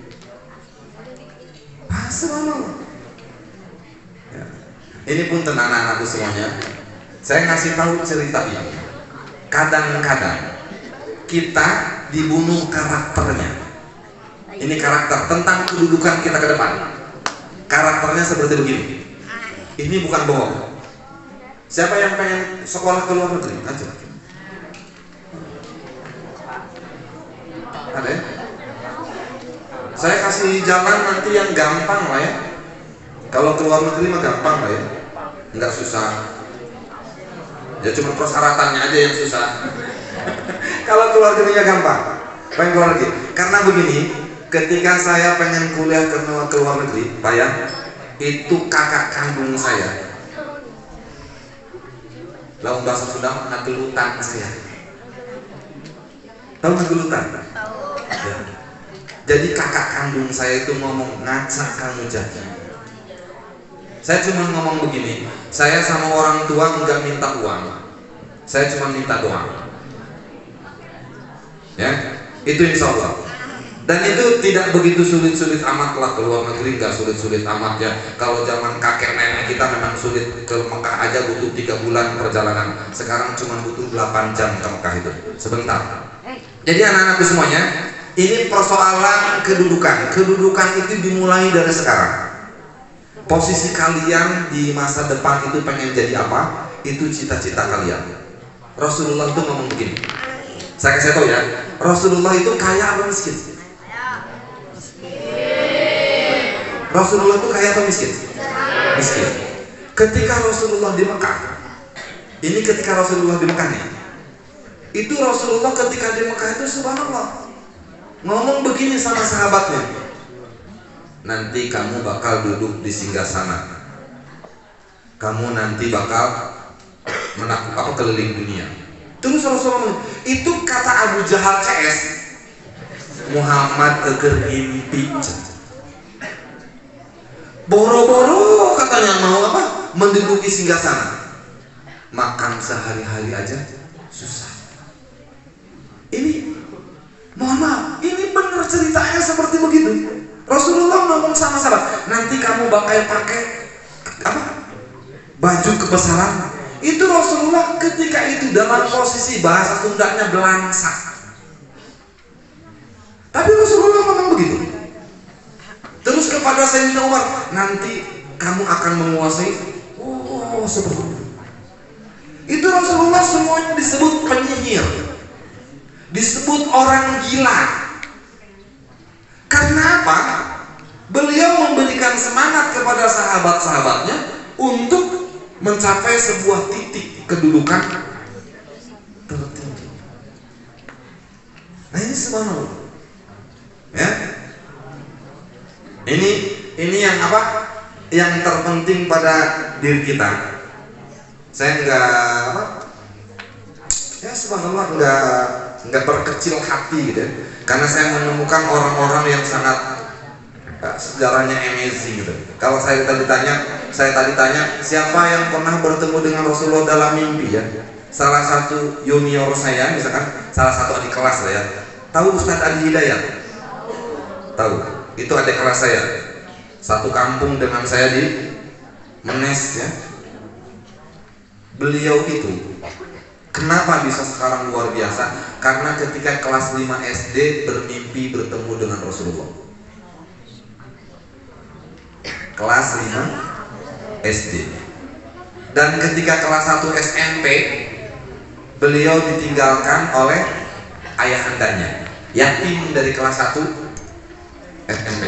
Ya. Ini pun tenang anak-anakku semuanya. Saya ngasih tahu cerita ini. Kadang-kadang kita dibunuh karakternya. Ini karakter tentang kedudukan kita ke depan. Karakternya seperti begini. Ini bukan bohong. Siapa yang pengen sekolah ke luar negeri? Aja. Ada ya? Saya kasih jalan nanti yang gampang lah ya. Kalau ke luar negeri mah gampang lah ya, nggak susah. Ya cuma persyaratannya aja yang susah. Kalau keluar negerinya gampang, pengen keluar negeri. Karena begini, ketika saya pengen kuliah ke luar negeri, Pak ya, itu kakak kandung saya. Lalu bahasa Sunda nagelutan saya. Tahu nagelutan? Ya. Jadi kakak kandung saya itu ngomong, ngacak kamu jadi. Saya cuma ngomong begini, saya sama orang tua nggak minta uang, saya cuma minta doa. Ya, itu insya Allah. Dan itu tidak begitu sulit-sulit amat lah, ke luar negeri nggak sulit-sulit amat ya. Kalau zaman kakek nenek kita memang sulit, ke Mekah aja butuh 3 bulan perjalanan. Sekarang cuma butuh 8 jam ke Mekah itu, sebentar. Jadi anak-anakku semuanya, ini persoalan kedudukan. Kedudukan itu dimulai dari sekarang. Posisi kalian di masa depan itu pengen jadi apa? Itu cita-cita kalian. Rasulullah itu ngomong begini. Saya kasih tahu ya, Rasulullah itu kaya atau miskin? Rasulullah itu kaya atau miskin? Miskin. Ketika Rasulullah di Mekah, ini ketika Rasulullah di Mekah nih, itu Rasulullah ketika di Mekah itu subhanallah ngomong begini sama sahabatnya, nanti kamu bakal duduk di singgasana, kamu nanti bakal keliling dunia. Terus Rasulullah itu kata Abu Jahal CS, Muhammad keker impi, boro-boro katanya mau apa? Menduduki singgasana, makan sehari-hari aja susah. Ini mohon maaf, ini benar ceritanya seperti begitu. Rasulullah ngomong sama sahabat, nanti kamu bakal pakai apa? Baju kebesaran. Itu Rasulullah ketika itu dalam posisi bahasa Sundanya belangsak. Tapi Rasulullah ngomong begitu. Terus kepada Sayyidina Umar, nanti kamu akan menguasai. Oh, seperti itu. Itu Rasulullah semuanya disebut penyihir, disebut orang gila. Karena Karena apa? Beliau memberikan semangat kepada sahabat-sahabatnya untuk mencapai sebuah titik kedudukan tertinggi. Nah ini subhanallah. Ya. Ini yang apa? Yang terpenting pada diri kita. Saya ya subhanallah enggak berkecil hati gitu ya. Karena saya menemukan orang-orang yang sangat sejarahnya amazing gitu. Kalau saya tadi tanya siapa yang pernah bertemu dengan Rasulullah dalam mimpi ya. Salah satu junior saya, misalkan salah satu adik kelas saya, tahu Ustadz Adi Hidayat? Tahu? Itu adik kelas saya. Satu kampung dengan saya di Menes ya. Beliau itu kenapa bisa sekarang luar biasa? Karena ketika kelas 5 SD bermimpi bertemu dengan Rasulullah. Kelas 5 SD. Dan ketika kelas 1 SMP beliau ditinggalkan oleh ayahandanya, yatim dari kelas 1 SMP.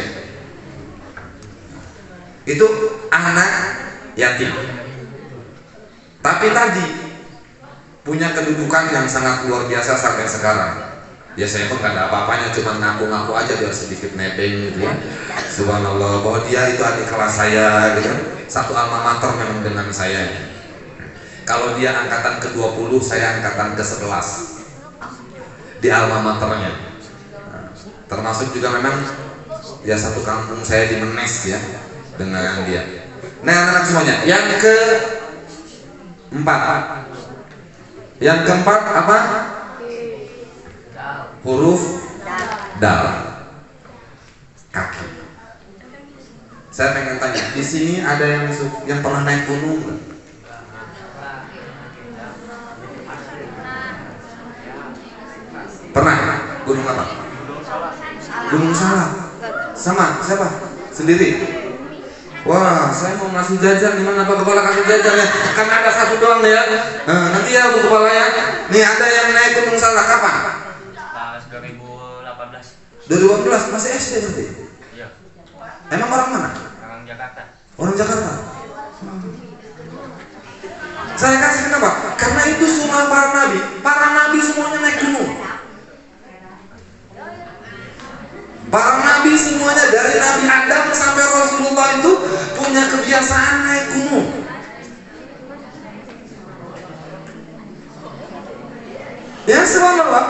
Itu anak yatim. Tapi tadi punya kedudukan yang sangat luar biasa sampai sekarang. Ya saya pun gak ada apa-apanya, cuma ngaku-ngaku aja biar sedikit nebeng gitu ya. Subhanallah, bahwa dia itu adik kelas saya gitu. Satu alma mater memang dengan saya. Kalau dia angkatan ke-20, saya angkatan ke-11 di alma maternya. Termasuk juga memang ya satu kampung saya di Menes ya dengan dia. Nah anak-anak semuanya, yang keempat apa? Huruf dal, kaki. Saya pengen tanya, di sini ada yang pernah naik gunung nggak? Pernah? Gunung apa? Gunung Salak. Sama siapa? Sendiri? Wah, saya mau ngasih jajan, gimana Pak Kepala kasih jajan ya? Kan ada satu doang ya. Nanti ya Bu Kepala ya. Nih ada yang naik Gunung Salak kapan? Tahun 2018. 2018 masih SD berarti? Iya. Emang orang mana? Orang Jakarta. Orang Jakarta. Saya kasih kenapa? Karena itu sunnah para nabi. Para nabi semuanya naik gunung. Para nabi semuanya dari Nabi Adam sampai Rasulullah itu punya kebiasaan naik gunung. Ya subhanallah.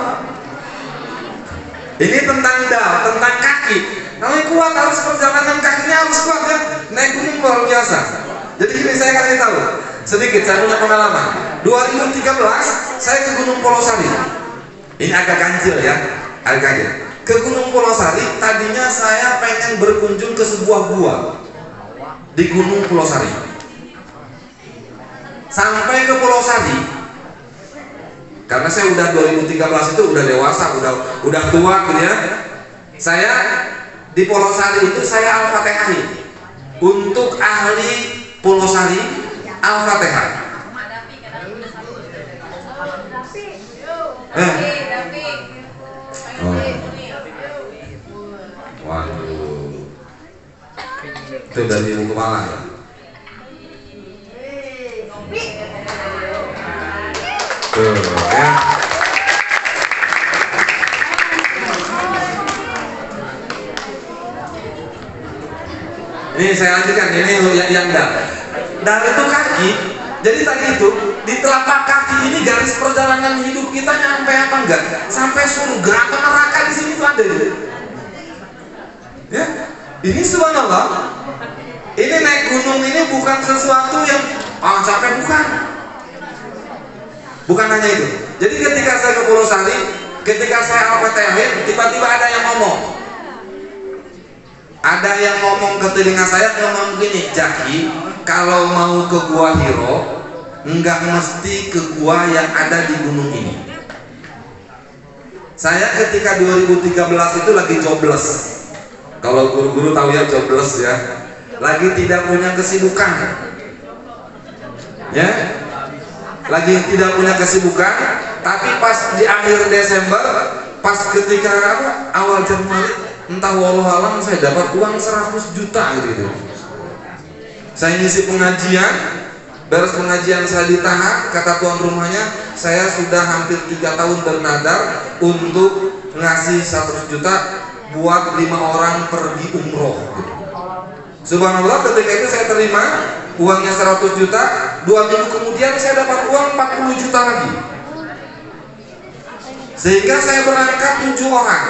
Ini tentang tentang kaki. Namanya kuat, harus perjalanan kakinya harus kuat ya. Naik gunung luar biasa. Jadi ini saya kasih tahu sedikit, saya punya pengalaman. 2013 saya ke Gunung Polosari. Ini agak ganjil ya, agak ganjil. Ke Gunung Polosari, tadinya saya pengen berkunjung ke sebuah gua di Gunung Polosari. Sampai ke Polosari, karena saya udah 2013 itu udah dewasa, udah tua gitu ya. Saya di Polosari itu saya Al-Fatihah. Untuk ahli Polosari Al-Fatihah. Waduh, itu dari Ibu Kepala ya? Tuh ya. Ini saya lanjutkan, ini yang dal itu kaki. Jadi tadi itu di telapak kaki ini garis perjalanan hidup kita nyampe apa enggak? Sampai surga atau neraka di sini tuh ada. Ya, ini subhanallah. Ini naik gunung ini bukan sesuatu yang capek, bukan hanya itu. Jadi ketika saya ke Pulau Sari, ketika saya Al-Fatihah, tiba-tiba ada yang ngomong. Ada yang ngomong ke telinga saya, ngomong begini, Jaki, kalau mau ke Gua Hiro, enggak mesti ke gua yang ada di gunung ini. Saya ketika 2013 itu lagi jobless. Kalau guru-guru tahu ya jobless ya, lagi tidak punya kesibukan, ya, lagi tidak punya kesibukan. Tapi pas di akhir Desember, pas ketika awal Januari, entah walau alam saya dapat uang 100 juta gitu. Saya ngisi pengajian, beres pengajian saya ditahan, kata tuan rumahnya, saya sudah hampir 3 tahun bernadar untuk ngasih 100 juta buat 5 orang pergi umroh. Subhanallah, ketika itu saya terima uangnya 100 juta, 2 minggu kemudian saya dapat uang 40 juta lagi. Sehingga saya berangkat 7 orang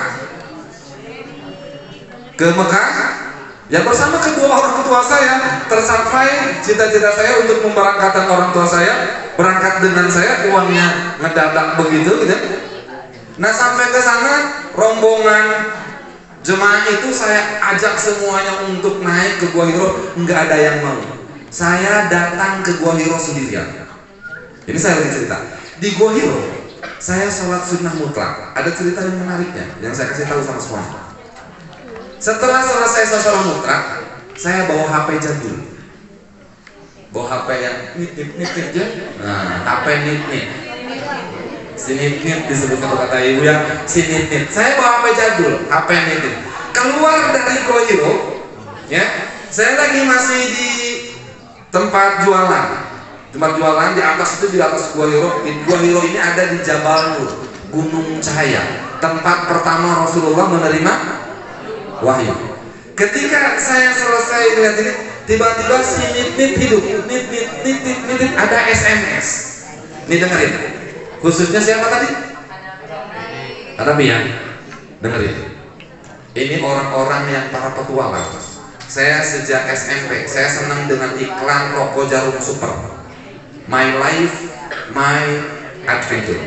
ke Mekah, yang bersama kedua orang tua saya. Tercapai cita-cita saya untuk memberangkatkan orang tua saya, berangkat dengan saya, uangnya ngedadak begitu gitu. Nah, sampai ke sana rombongan jemaah itu saya ajak semuanya untuk naik ke Gua Hiro, nggak ada yang mau. Saya datang ke Gua Hiro sendirian. Ini saya lagi cerita. Di Gua Hiro, saya sholat sunnah mutlak. Ada cerita yang menariknya yang saya kasih tahu sama semuanya. Setelah selesai sholat mutlak, saya bawa HP jadul. Bawa HP yang nip-nip ya. Nah, HP nip-nip. Si nip-nip disebut kata ibu yang si nip-nip. Saya bawa HP jadul, HP nip-nip. Keluar dari Gua Hiro, ya. Saya lagi masih di tempat jualan. Tempat jualan di atas itu, di atas Gua Hiro. Gua Hiro ini ada di Jabal Nur, Gunung Cahaya. Tempat pertama Rasulullah menerima wahyu. Ketika saya selesai melihat ini, tiba-tiba si nip-nip hidup. Nip-nip ada SMS. Nih dengerin. Khususnya siapa tadi? Ada Bian. Dengerin. Ini orang-orang yang para petualang. Saya sejak SMP, saya senang dengan iklan rokok Jarum Super. My life, my adventure.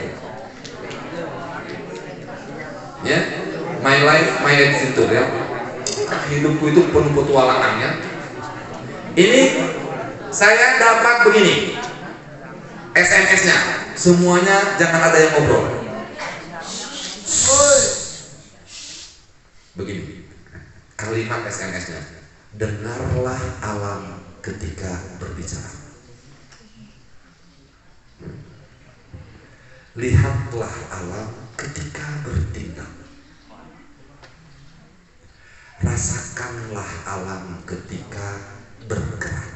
Ya, my life, my adventure ya. Hidupku itu penuh petualangannya. Ini saya dapat begini SMS-nya, semuanya jangan ada yang ngobrol. Begini kalimat SMS-nya, dengarlah alam ketika berbicara, lihatlah alam ketika bertindak, rasakanlah alam ketika bergerak.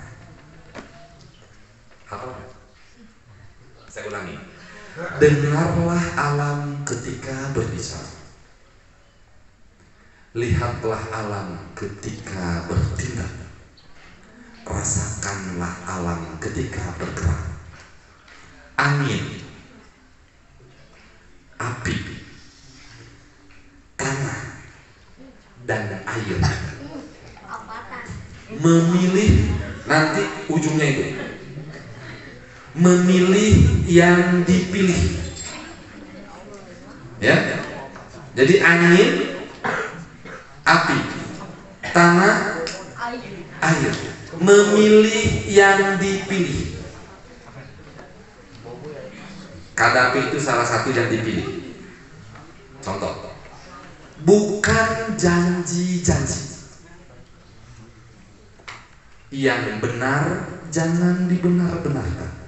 Apa? Saya ulangi. Dengarlah alam ketika berbicara, lihatlah alam ketika bertindak, rasakanlah alam ketika bergerak. Angin, api, tanah, dan air. Memilih, nanti ujungnya itu memilih yang dipilih, ya. Jadi angin, api, tanah, air, memilih yang dipilih. Kadapi itu salah satu yang dipilih. Contoh, bukan janji-janji. Yang benar jangan dibenar-benarkan.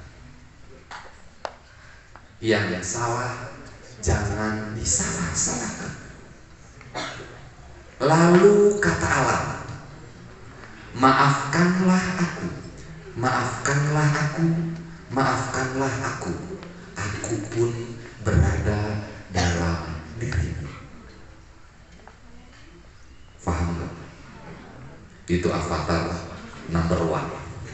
Yang salah jangan disalah-salahkan. Lalu kata alam, maafkanlah aku, maafkanlah aku, maafkanlah aku. Aku pun berada dalam dirimu. Faham gak? Itu avatar number 1.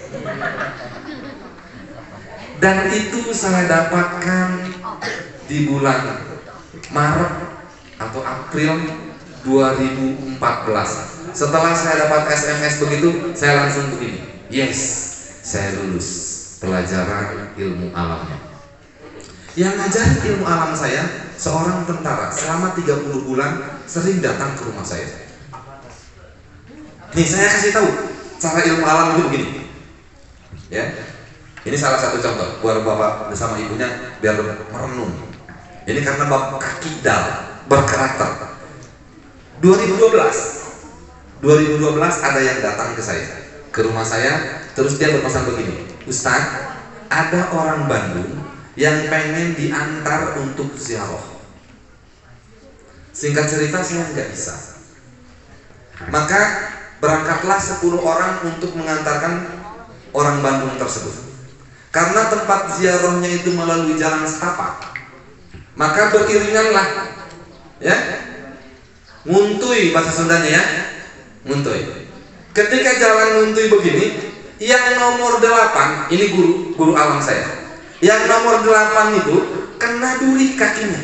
Dan itu saya dapatkan di bulan Maret atau April 2014. Setelah saya dapat SMS begitu, saya langsung begini, yes, saya lulus pelajaran ilmu alamnya. Yang ngajarin ilmu alam saya seorang tentara selama 30 bulan, sering datang ke rumah saya. Nih saya kasih tahu cara ilmu alam itu begini, ya. Ini salah satu contoh buat bapak bersama ibunya biar merenung. Ini karena bapak kidal berkarakter. 2012 ada yang datang ke saya, ke rumah saya, terus dia berpesan begini, Ustaz, ada orang Bandung yang pengen diantar untuk ziarah. Singkat cerita saya nggak bisa. Maka berangkatlah 10 orang untuk mengantarkan orang Bandung tersebut. Karena tempat ziarahnya itu melalui jalan setapak, maka beriringanlah, ya, nguntui bahasa Sundanya, ya, nguntui. Ketika jalan nguntui begini, yang nomor 8, ini guru alam saya, yang nomor 8 itu kena duri kakinya.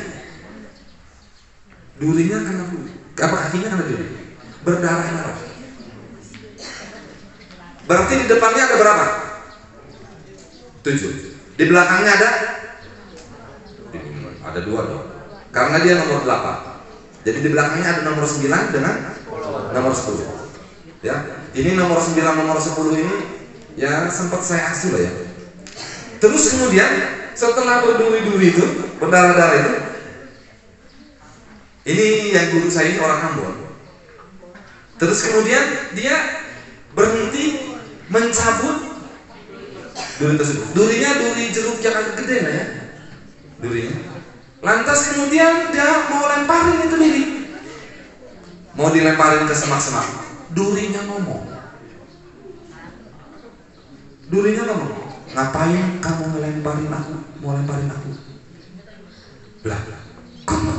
Durinya kena duri. Apa kakinya kena duri? Berdarah-darah. Berarti di depannya ada berapa? 7. Di belakangnya ada 2 dong. Karena dia nomor 8. Jadi di belakangnya ada nomor 9 dengan nomor 10. Ya, ini nomor 9 nomor 10 ini ya sempat saya asuh ya. Terus kemudian setelah berduri-duri itu, berdarah-darah itu, ini yang guru saya ini orang Ambon. Terus kemudian dia berhenti mencabut duri tersebut. Durinya duri jeruk yang agak gede lah ya, durinya. Lantas kemudian dia mau lemparin itu diri, mau dilemparin ke semak-semak. Durinya ngomong, ngapain kamu ngelemparin aku, mau lemparin aku? Lah, kamu.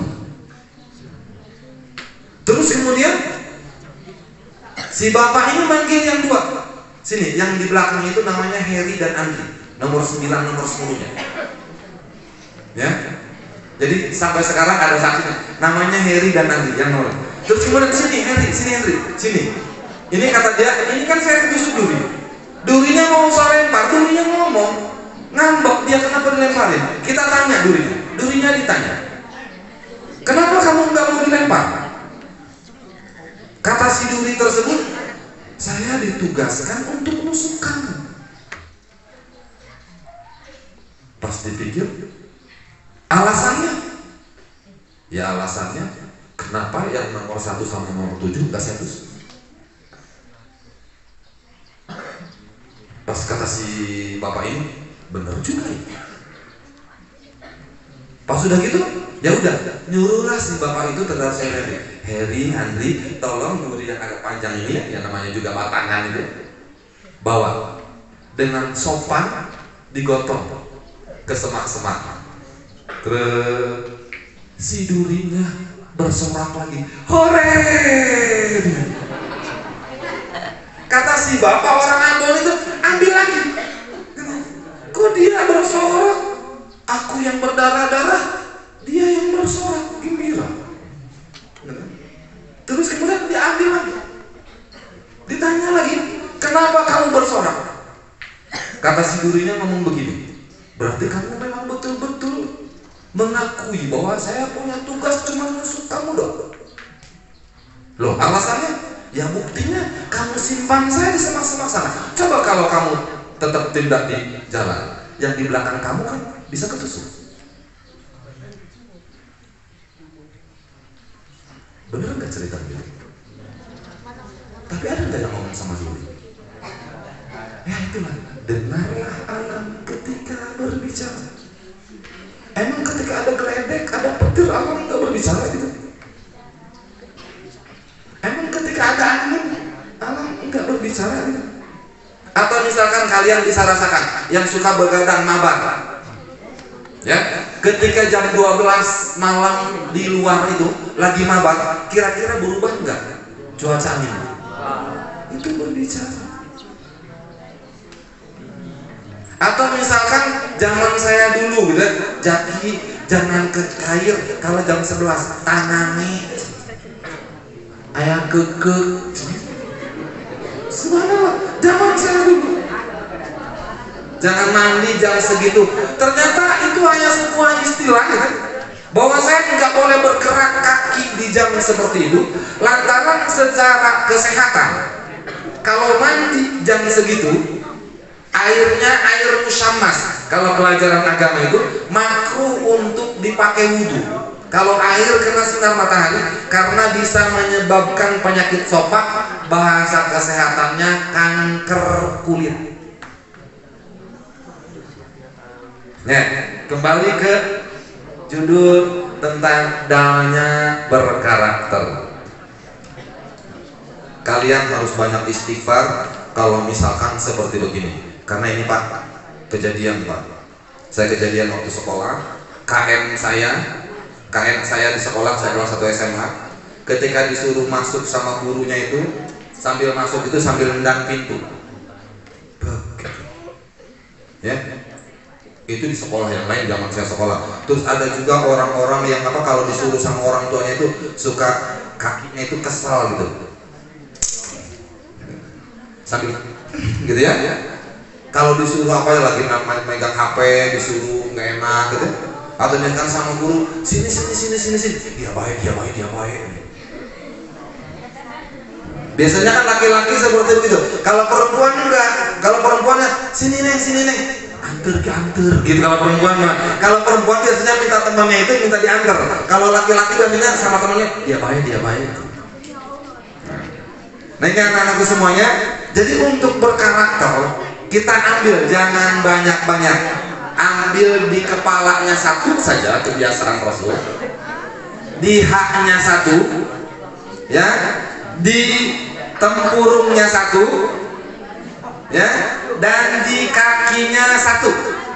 Terus kemudian si bapak ini manggil yang 2. Sini, yang di belakang itu namanya Heri dan Andri, nomor 9 nomor 10-nya. Ya. Jadi sampai sekarang ada saksinya, namanya Heri dan Andri yang nomor. Terus kemudian sini Heri, sini Andri, sini. Ini kata dia, ini kan saya ketusuk duri. Durinya mau saya lempar, durinya ngomong, ngambek, dia kenapa dilemparin? Kita tanya durinya ditanya, kenapa kamu nggak mau dilempar? Kata si duri tersebut, saya ditugaskan untuk nusuk kamu. Pas dipikir, alasannya? Ya alasannya, kenapa yang nomor 1 sama nomor 7 nggak saya tusuk? Pas kata si bapak ini, bener juga ya. Pas sudah gitu, ya udah, nyuruhlah si bapak itu terhadap saya Heri, Andri, tolong duri yang agak panjang ini, yang namanya juga batangan itu, bawa dengan sopan digotong ke semak-semak. Terus si durinya bersorak lagi, hore! Kata si bapak orang Ambon itu, ambil lagi. Kok dia bersorak? Aku yang berdarah-darah, dia yang bersorak gembira. Terus kemudian dia ambil lagi. Ditanya lagi, kenapa kamu bersorak? Kata si durinya ngomong begini, berarti kamu memang betul-betul mengakui bahwa saya punya tugas cuma nusuk kamu dong. Loh, alasannya? Ya buktinya kamu simpan saya di semak-semak sana. Coba kalau kamu tetap tindak di jalan, yang di belakang kamu kan bisa ketusuk. Bener nggak cerita gitu? Tapi ada nggak yang ngomong sama dulu? Ya itulah, dengarlah alam ketika berbicara. Emang ketika ada geledek, ada petir, alam nggak berbicara gitu? Emang ketika ada angin, alam enggak berbicara gitu? Atau misalkan kalian bisa rasakan yang suka begadang mabar, ya, ketika jam 12 malam di luar itu lagi mabar, kira-kira berubah enggak cuaca angin? Itu berbicara. Atau misalkan zaman saya dulu gitu, Jaki jangan ke air kalau jam 11, tanami ayah keke. Subhanallah, zaman saya dulu. Jangan mandi jam segitu. Ternyata itu hanya sebuah istilah gitu, bahwa saya nggak boleh bergerak kaki di jam seperti itu, lantaran secara kesehatan kalau mandi jam segitu airnya air musyammas. Kalau pelajaran agama itu makruh untuk dipakai wudhu kalau air kena sinar matahari, karena bisa menyebabkan penyakit sopak, bahasa kesehatannya kanker kulit. Nah, kembali ke judul tentang dalnya berkarakter. kalian harus banyak istighfar kalau misalkan seperti begini. Karena ini Pak, kejadian Pak. Saya kejadian waktu sekolah, KN saya di sekolah, saya kelas 1 SMA. Ketika disuruh masuk sama gurunya itu, sambil masuk itu sambil nendang pintu. Ya, itu di sekolah yang lain zaman saya sekolah. Terus ada juga orang-orang yang kalau disuruh sama orang tuanya itu suka kakinya itu kesal gitu, sambil gitu ya. Kalau disuruh apa ya, lagi megang HP disuruh nggak enak gitu, atau misalkan sama guru sini, dia baik. Biasanya kan laki-laki seperti itu. Kalau perempuan enggak. Kalau perempuannya sini neng, anter gitu. Kalau perempuan mah, kalau perempuan biasanya minta temannya itu minta diantar. Kalau laki-laki biasanya sama temannya dia baik. Nah ini anak-anakku semuanya. Jadi untuk berkarakter kita ambil, jangan banyak-banyak. Ambil di kepalanya satu saja kebiasaan Rasul, di haknya satu, ya, di tempurungnya satu, ya, dan di kakinya satu.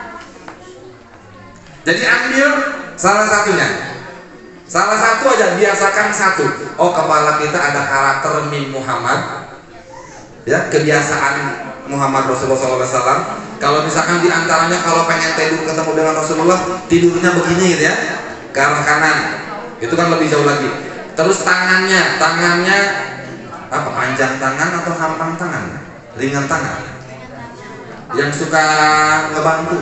Jadi ambil salah satunya, salah satu aja, biasakan satu. Oh, kepala kita ada karakter min Muhammad, ya, kebiasaan Muhammad Rasulullah SAW. Kalau misalkan diantaranya kalau pengen tidur ketemu dengan Rasulullah, tidurnya begini gitu ya, ke arah kanan, itu kan lebih jauh lagi. Terus tangannya apa, panjang tangan atau hampang tangan, ringan tangan, yang suka ngebantu.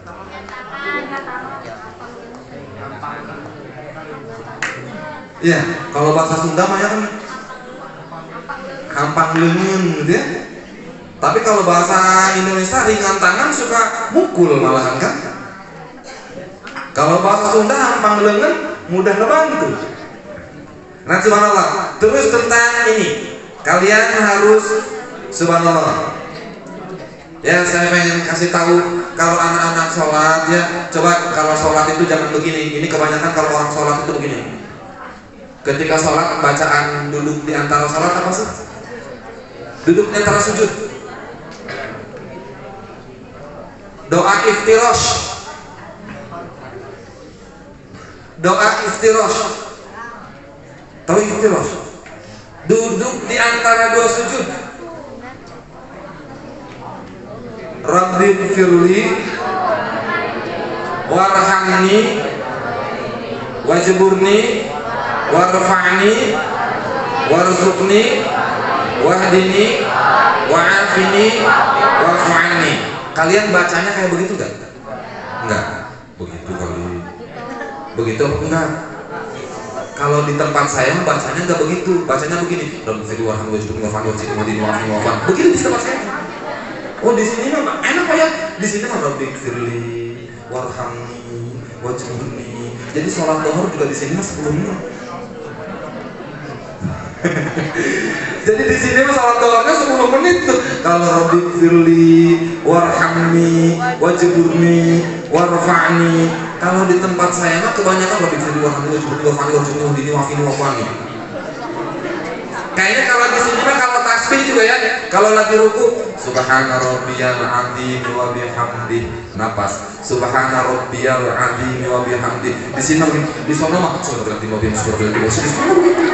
Iya, kalau bahasa Sunda mah ya kan hampang leungeun gitu ya. Tapi kalau bahasa Indonesia ringan tangan suka mukul malahan kan. Kalau bahasa Sunda hampang leungeun mudah ngebantu. Nah subhanallah. Terus tentang ini, kalian harus subhanallah. Ya saya pengen kasih tahu kalau anak-anak sholat ya, coba kalau sholat itu jangan begini. Ini kebanyakan kalau orang sholat itu begini. Ketika sholat bacaan duduk di antara sholat apa sih? Duduk di antara sujud. Doa iftirash. Tahu iftirash? Duduk di antara dua sujud. Rabbi firli warhamni wajburni warfa'ni warzuqni wahdini wa'afini wa'fu'anni. Kalian bacanya kayak begitu gak? Enggak. Begitu kali. Begitu apa enggak? Kalau di tempat saya bacanya enggak begitu. Bacanya begini. Begitu di tempat saya. Oh di sini mah enak Pak ya. Di sini mah Rabbi firli warhamni wajburni. Jadi sholat duhur juga di sini mah 10 menit. Jadi di sini mah sholat duhurnya 10 menit tuh. Kalau Rabbi firli warhamni wajburni warfa'ni. Kalau di tempat saya mah kebanyakan Rabbi firli warhamni wajburni warfa'ni wahdini wa'afini wa'fu'anni. Kayaknya kalau di sini mah kalau tasbih juga ya. Kalau lagi ruku subhana rabbiyal azim wa bihamdi, napas subhana rabbiyal azim wa bihamdi. Di sini di sono mah berarti mau bilang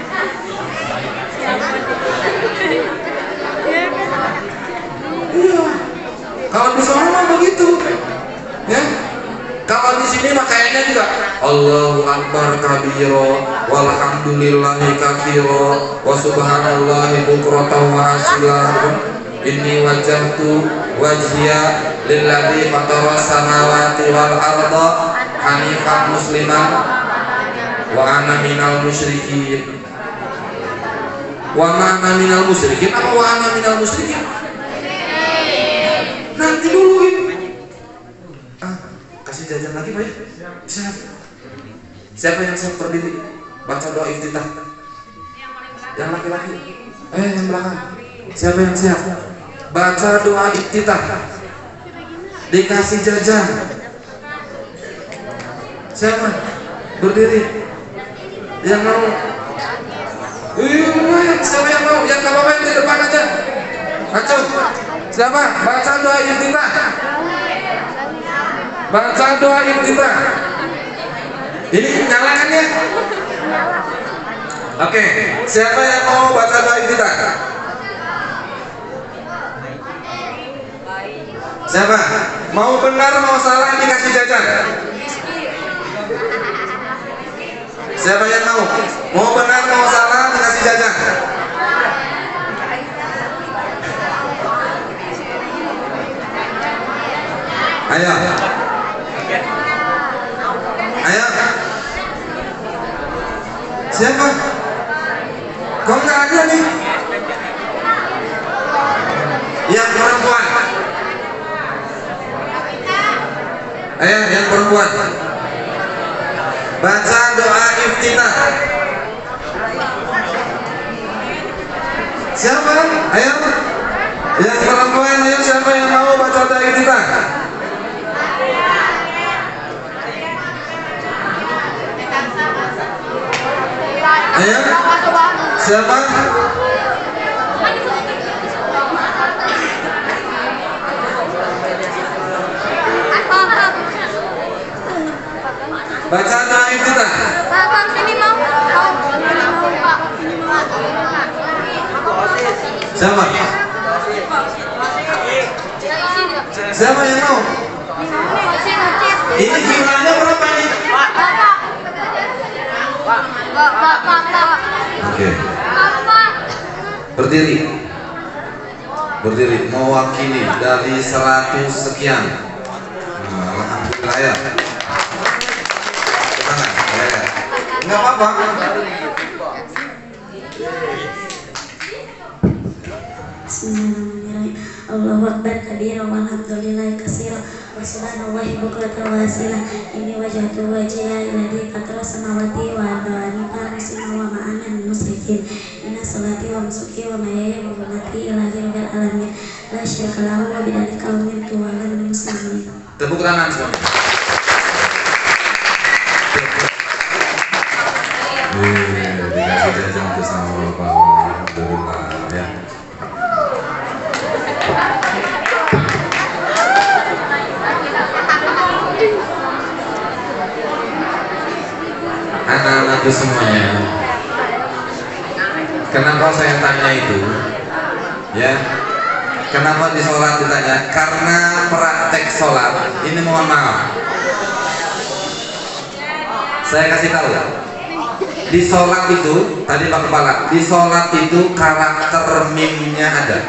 iya. Kalau di sana mah begitu, ya. Kalau di sini mah kayaknya juga Allahu Akbar kabiro, walhamdulillahi katsiro, wa subhanallahi bukratan wa asila. Inni wajjahtu wajhiya lilladzi fatara samawati wal arda hanifan musliman wa ana minal musyrikin. Wa ana minal musyrikin apa wa ana minal musyrikin? Nanti dulu ini. Kasih jajan lagi Pak ya? Siapa yang siap berdiri baca doa iftitah? Yang laki-laki? Yang belakang. Siapa yang siap baca doa iftitah? Dikasih jajan. Siapa? Berdiri. Yang mau? mulai. Siapa yang mau? Yang nggak apa-apa yang di depan aja. Acung. Siapa? Baca doa iftitah. Baca doa iftitah. Ini nyalaannya. Oke, siapa yang mau baca doa iftitah? Siapa? Mau benar mau salah dikasih jajan. Siapa yang mau? Mau benar mau salah dikasih jajan. Ayo. Ayo. Siapa? Kok nggak ada nih? Yang perempuan. Ayo, yang perempuan. Baca doa iftitah. Siapa? Ayo. Yang perempuan, ayo siapa yang mau baca doa iftitah? Ayo. Siapa? Baca doa iftitah. Bang, sini mau. Siapa? Siapa yang mau? Ini jumlahnya berapa nih? Oke. Berdiri. Berdiri mewakili dari 100 sekian. Alhamdulillah ya. Enggak apa-apa. Bismillahirrahmanirrahim. Allahu Akbar kabira walhamdulillahi katsira wa subhanallahi bukratan wa asila. Inni wajhatu wajhiya alladzi fatara samawati wa arda musliman wa ma'ana musyrikin. Inna salati wa nusuki wa mahyaya wa mamati lillahi rabbil alamin. La syarika lahu wa bidzalika umirtu wa ana minal muslimin. Tepuk tangan semua. Dikasih jajan tuh sama Bapak. Alhamdulillah ya. Anak-anakku semuanya, kenapa saya tanya itu? Ya, kenapa di sholat ditanya? Karena praktek sholat ini, mohon maaf, saya kasih tahu. Di sholat itu, tadi Pak Kepala, di sholat itu karakter mimnya ada.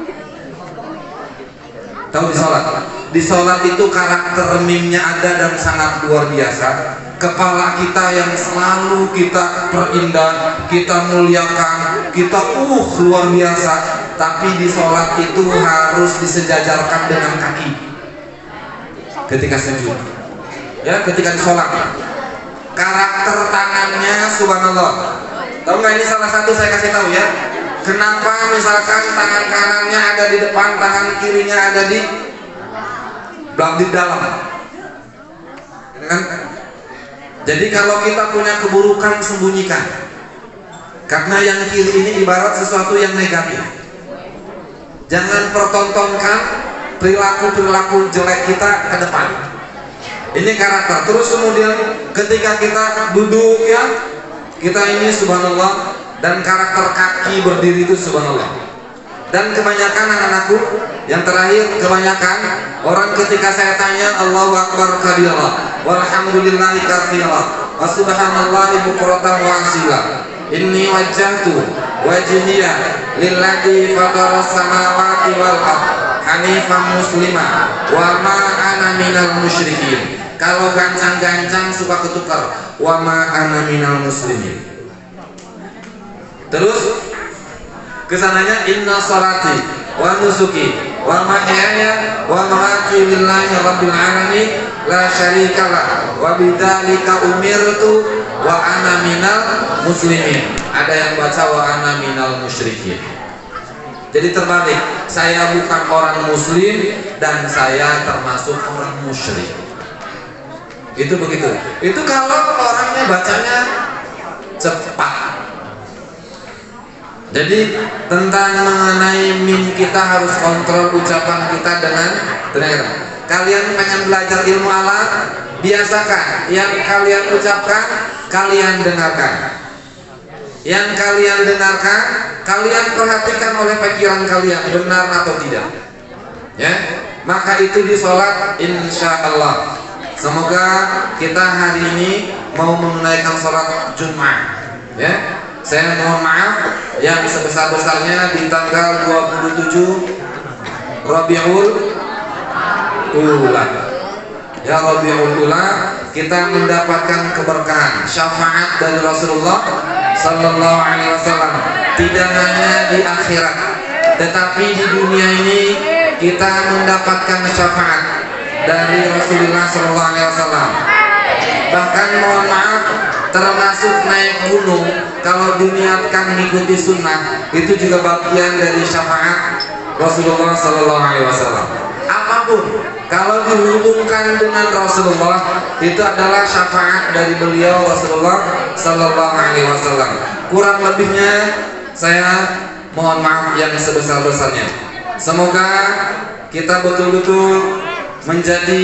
Tahu di sholat? Di sholat itu karakter mimnya ada dan sangat luar biasa. Kepala kita yang selalu kita perindah, kita muliakan, kita luar biasa. Tapi di sholat itu harus disejajarkan dengan kaki ketika sujud. Ya, ketika di sholat. Karakter tangannya subhanallah. Tahu nggak, ini salah satu saya kasih tahu ya. Kenapa misalkan tangan kanannya ada di depan, tangan kirinya ada di dalam. Gitu kan? Jadi kalau kita punya keburukan, sembunyikan. Karena yang kiri ini ibarat sesuatu yang negatif. Jangan pertontonkan perilaku-perilaku jelek kita ke depan. Ini karakter. Terus kemudian ketika kita duduk ya, kita ini subhanallah, dan karakter kaki berdiri itu subhanallah. Dan kebanyakan anak-anakku, yang terakhir, kebanyakan orang ketika saya tanya Allahu Akbar kabira walhamdulillahi katsira wa subhanallahi bukratan wa asila. Inni wajjahtu wajhiya lilladzi fatara samawati wal ardh hanifan muslima wa ma ana minal musyrikin. Kalau gancang-gancang suka ketukar, wa ma ana minal muslimin. Terus kesananya inna sholati wa nusuki wa mahyaya wa mamati lillahi rabbil alamin la syarikalah wa bidzalika umirtu wa ana minal muslimin. Ada yang baca wa ana minal musyrikin. Jadi terbalik, saya bukan orang muslim dan saya termasuk orang musyrik. Itu begitu. Itu kalau orangnya bacanya cepat. Jadi tentang mengenai mim kita harus kontrol ucapan kita dengan benar. Kalian pengen belajar ilmu alat, biasakan yang kalian ucapkan, kalian dengarkan. Yang kalian dengarkan, kalian perhatikan oleh pikiran kalian benar atau tidak. Ya, maka itu di sholat insya Allah. Semoga kita hari ini mau menunaikan sholat Jumat. Ya, saya mohon maaf yang sebesar-besarnya di tanggal 27 Rabiul Ula. Ya, Rabiul Ula kita mendapatkan keberkahan syafaat dari Rasulullah Sallallahu Alaihi Wasallam. Tidak hanya di akhirat, tetapi di dunia ini kita mendapatkan syafaat dari Rasulullah Sallallahu Alaihi Wasallam. Bahkan mohon maaf, termasuk naik gunung kalau diniatkan mengikuti sunnah itu juga bagian dari syafaat Rasulullah Sallallahu Alaihi Wasallam. Apapun kalau dihubungkan dengan Rasulullah itu adalah syafaat dari beliau Rasulullah Sallallahu Alaihi Wasallam. Kurang lebihnya saya mohon maaf yang sebesar-besarnya. Semoga kita betul-betul menjadi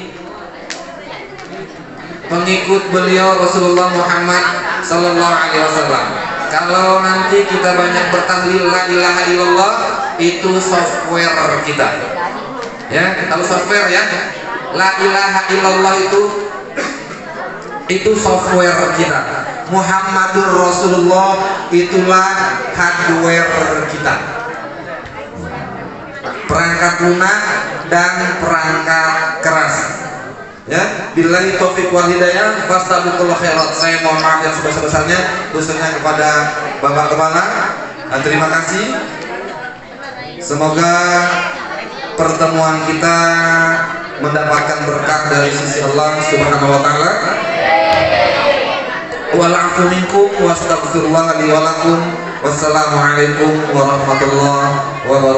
pengikut beliau Rasulullah Muhammad Sallallahu Alaihi Wasallam. Kalau nanti kita banyak bertahlil la ilaha illallah, itu software kita. Ya, kalau software ya, la ilaha illallah itu software kita. Muhammadur Rasulullah itulah hardware kita. Perangkat lunak dan perangkat keras. Ya, billahi taufiq wal hidayah, fastabiqul khairat. Saya mohon maaf yang sebesar-besarnya khususnya kepada Bapak Kepala. Terima kasih. Semoga pertemuan kita mendapatkan berkah dari sisi Allah Subhanahu wa taala. Wal afu minkum wastaghfirullah li wa lakum. Wassalamualaikum warahmatullahi wabarakatuh.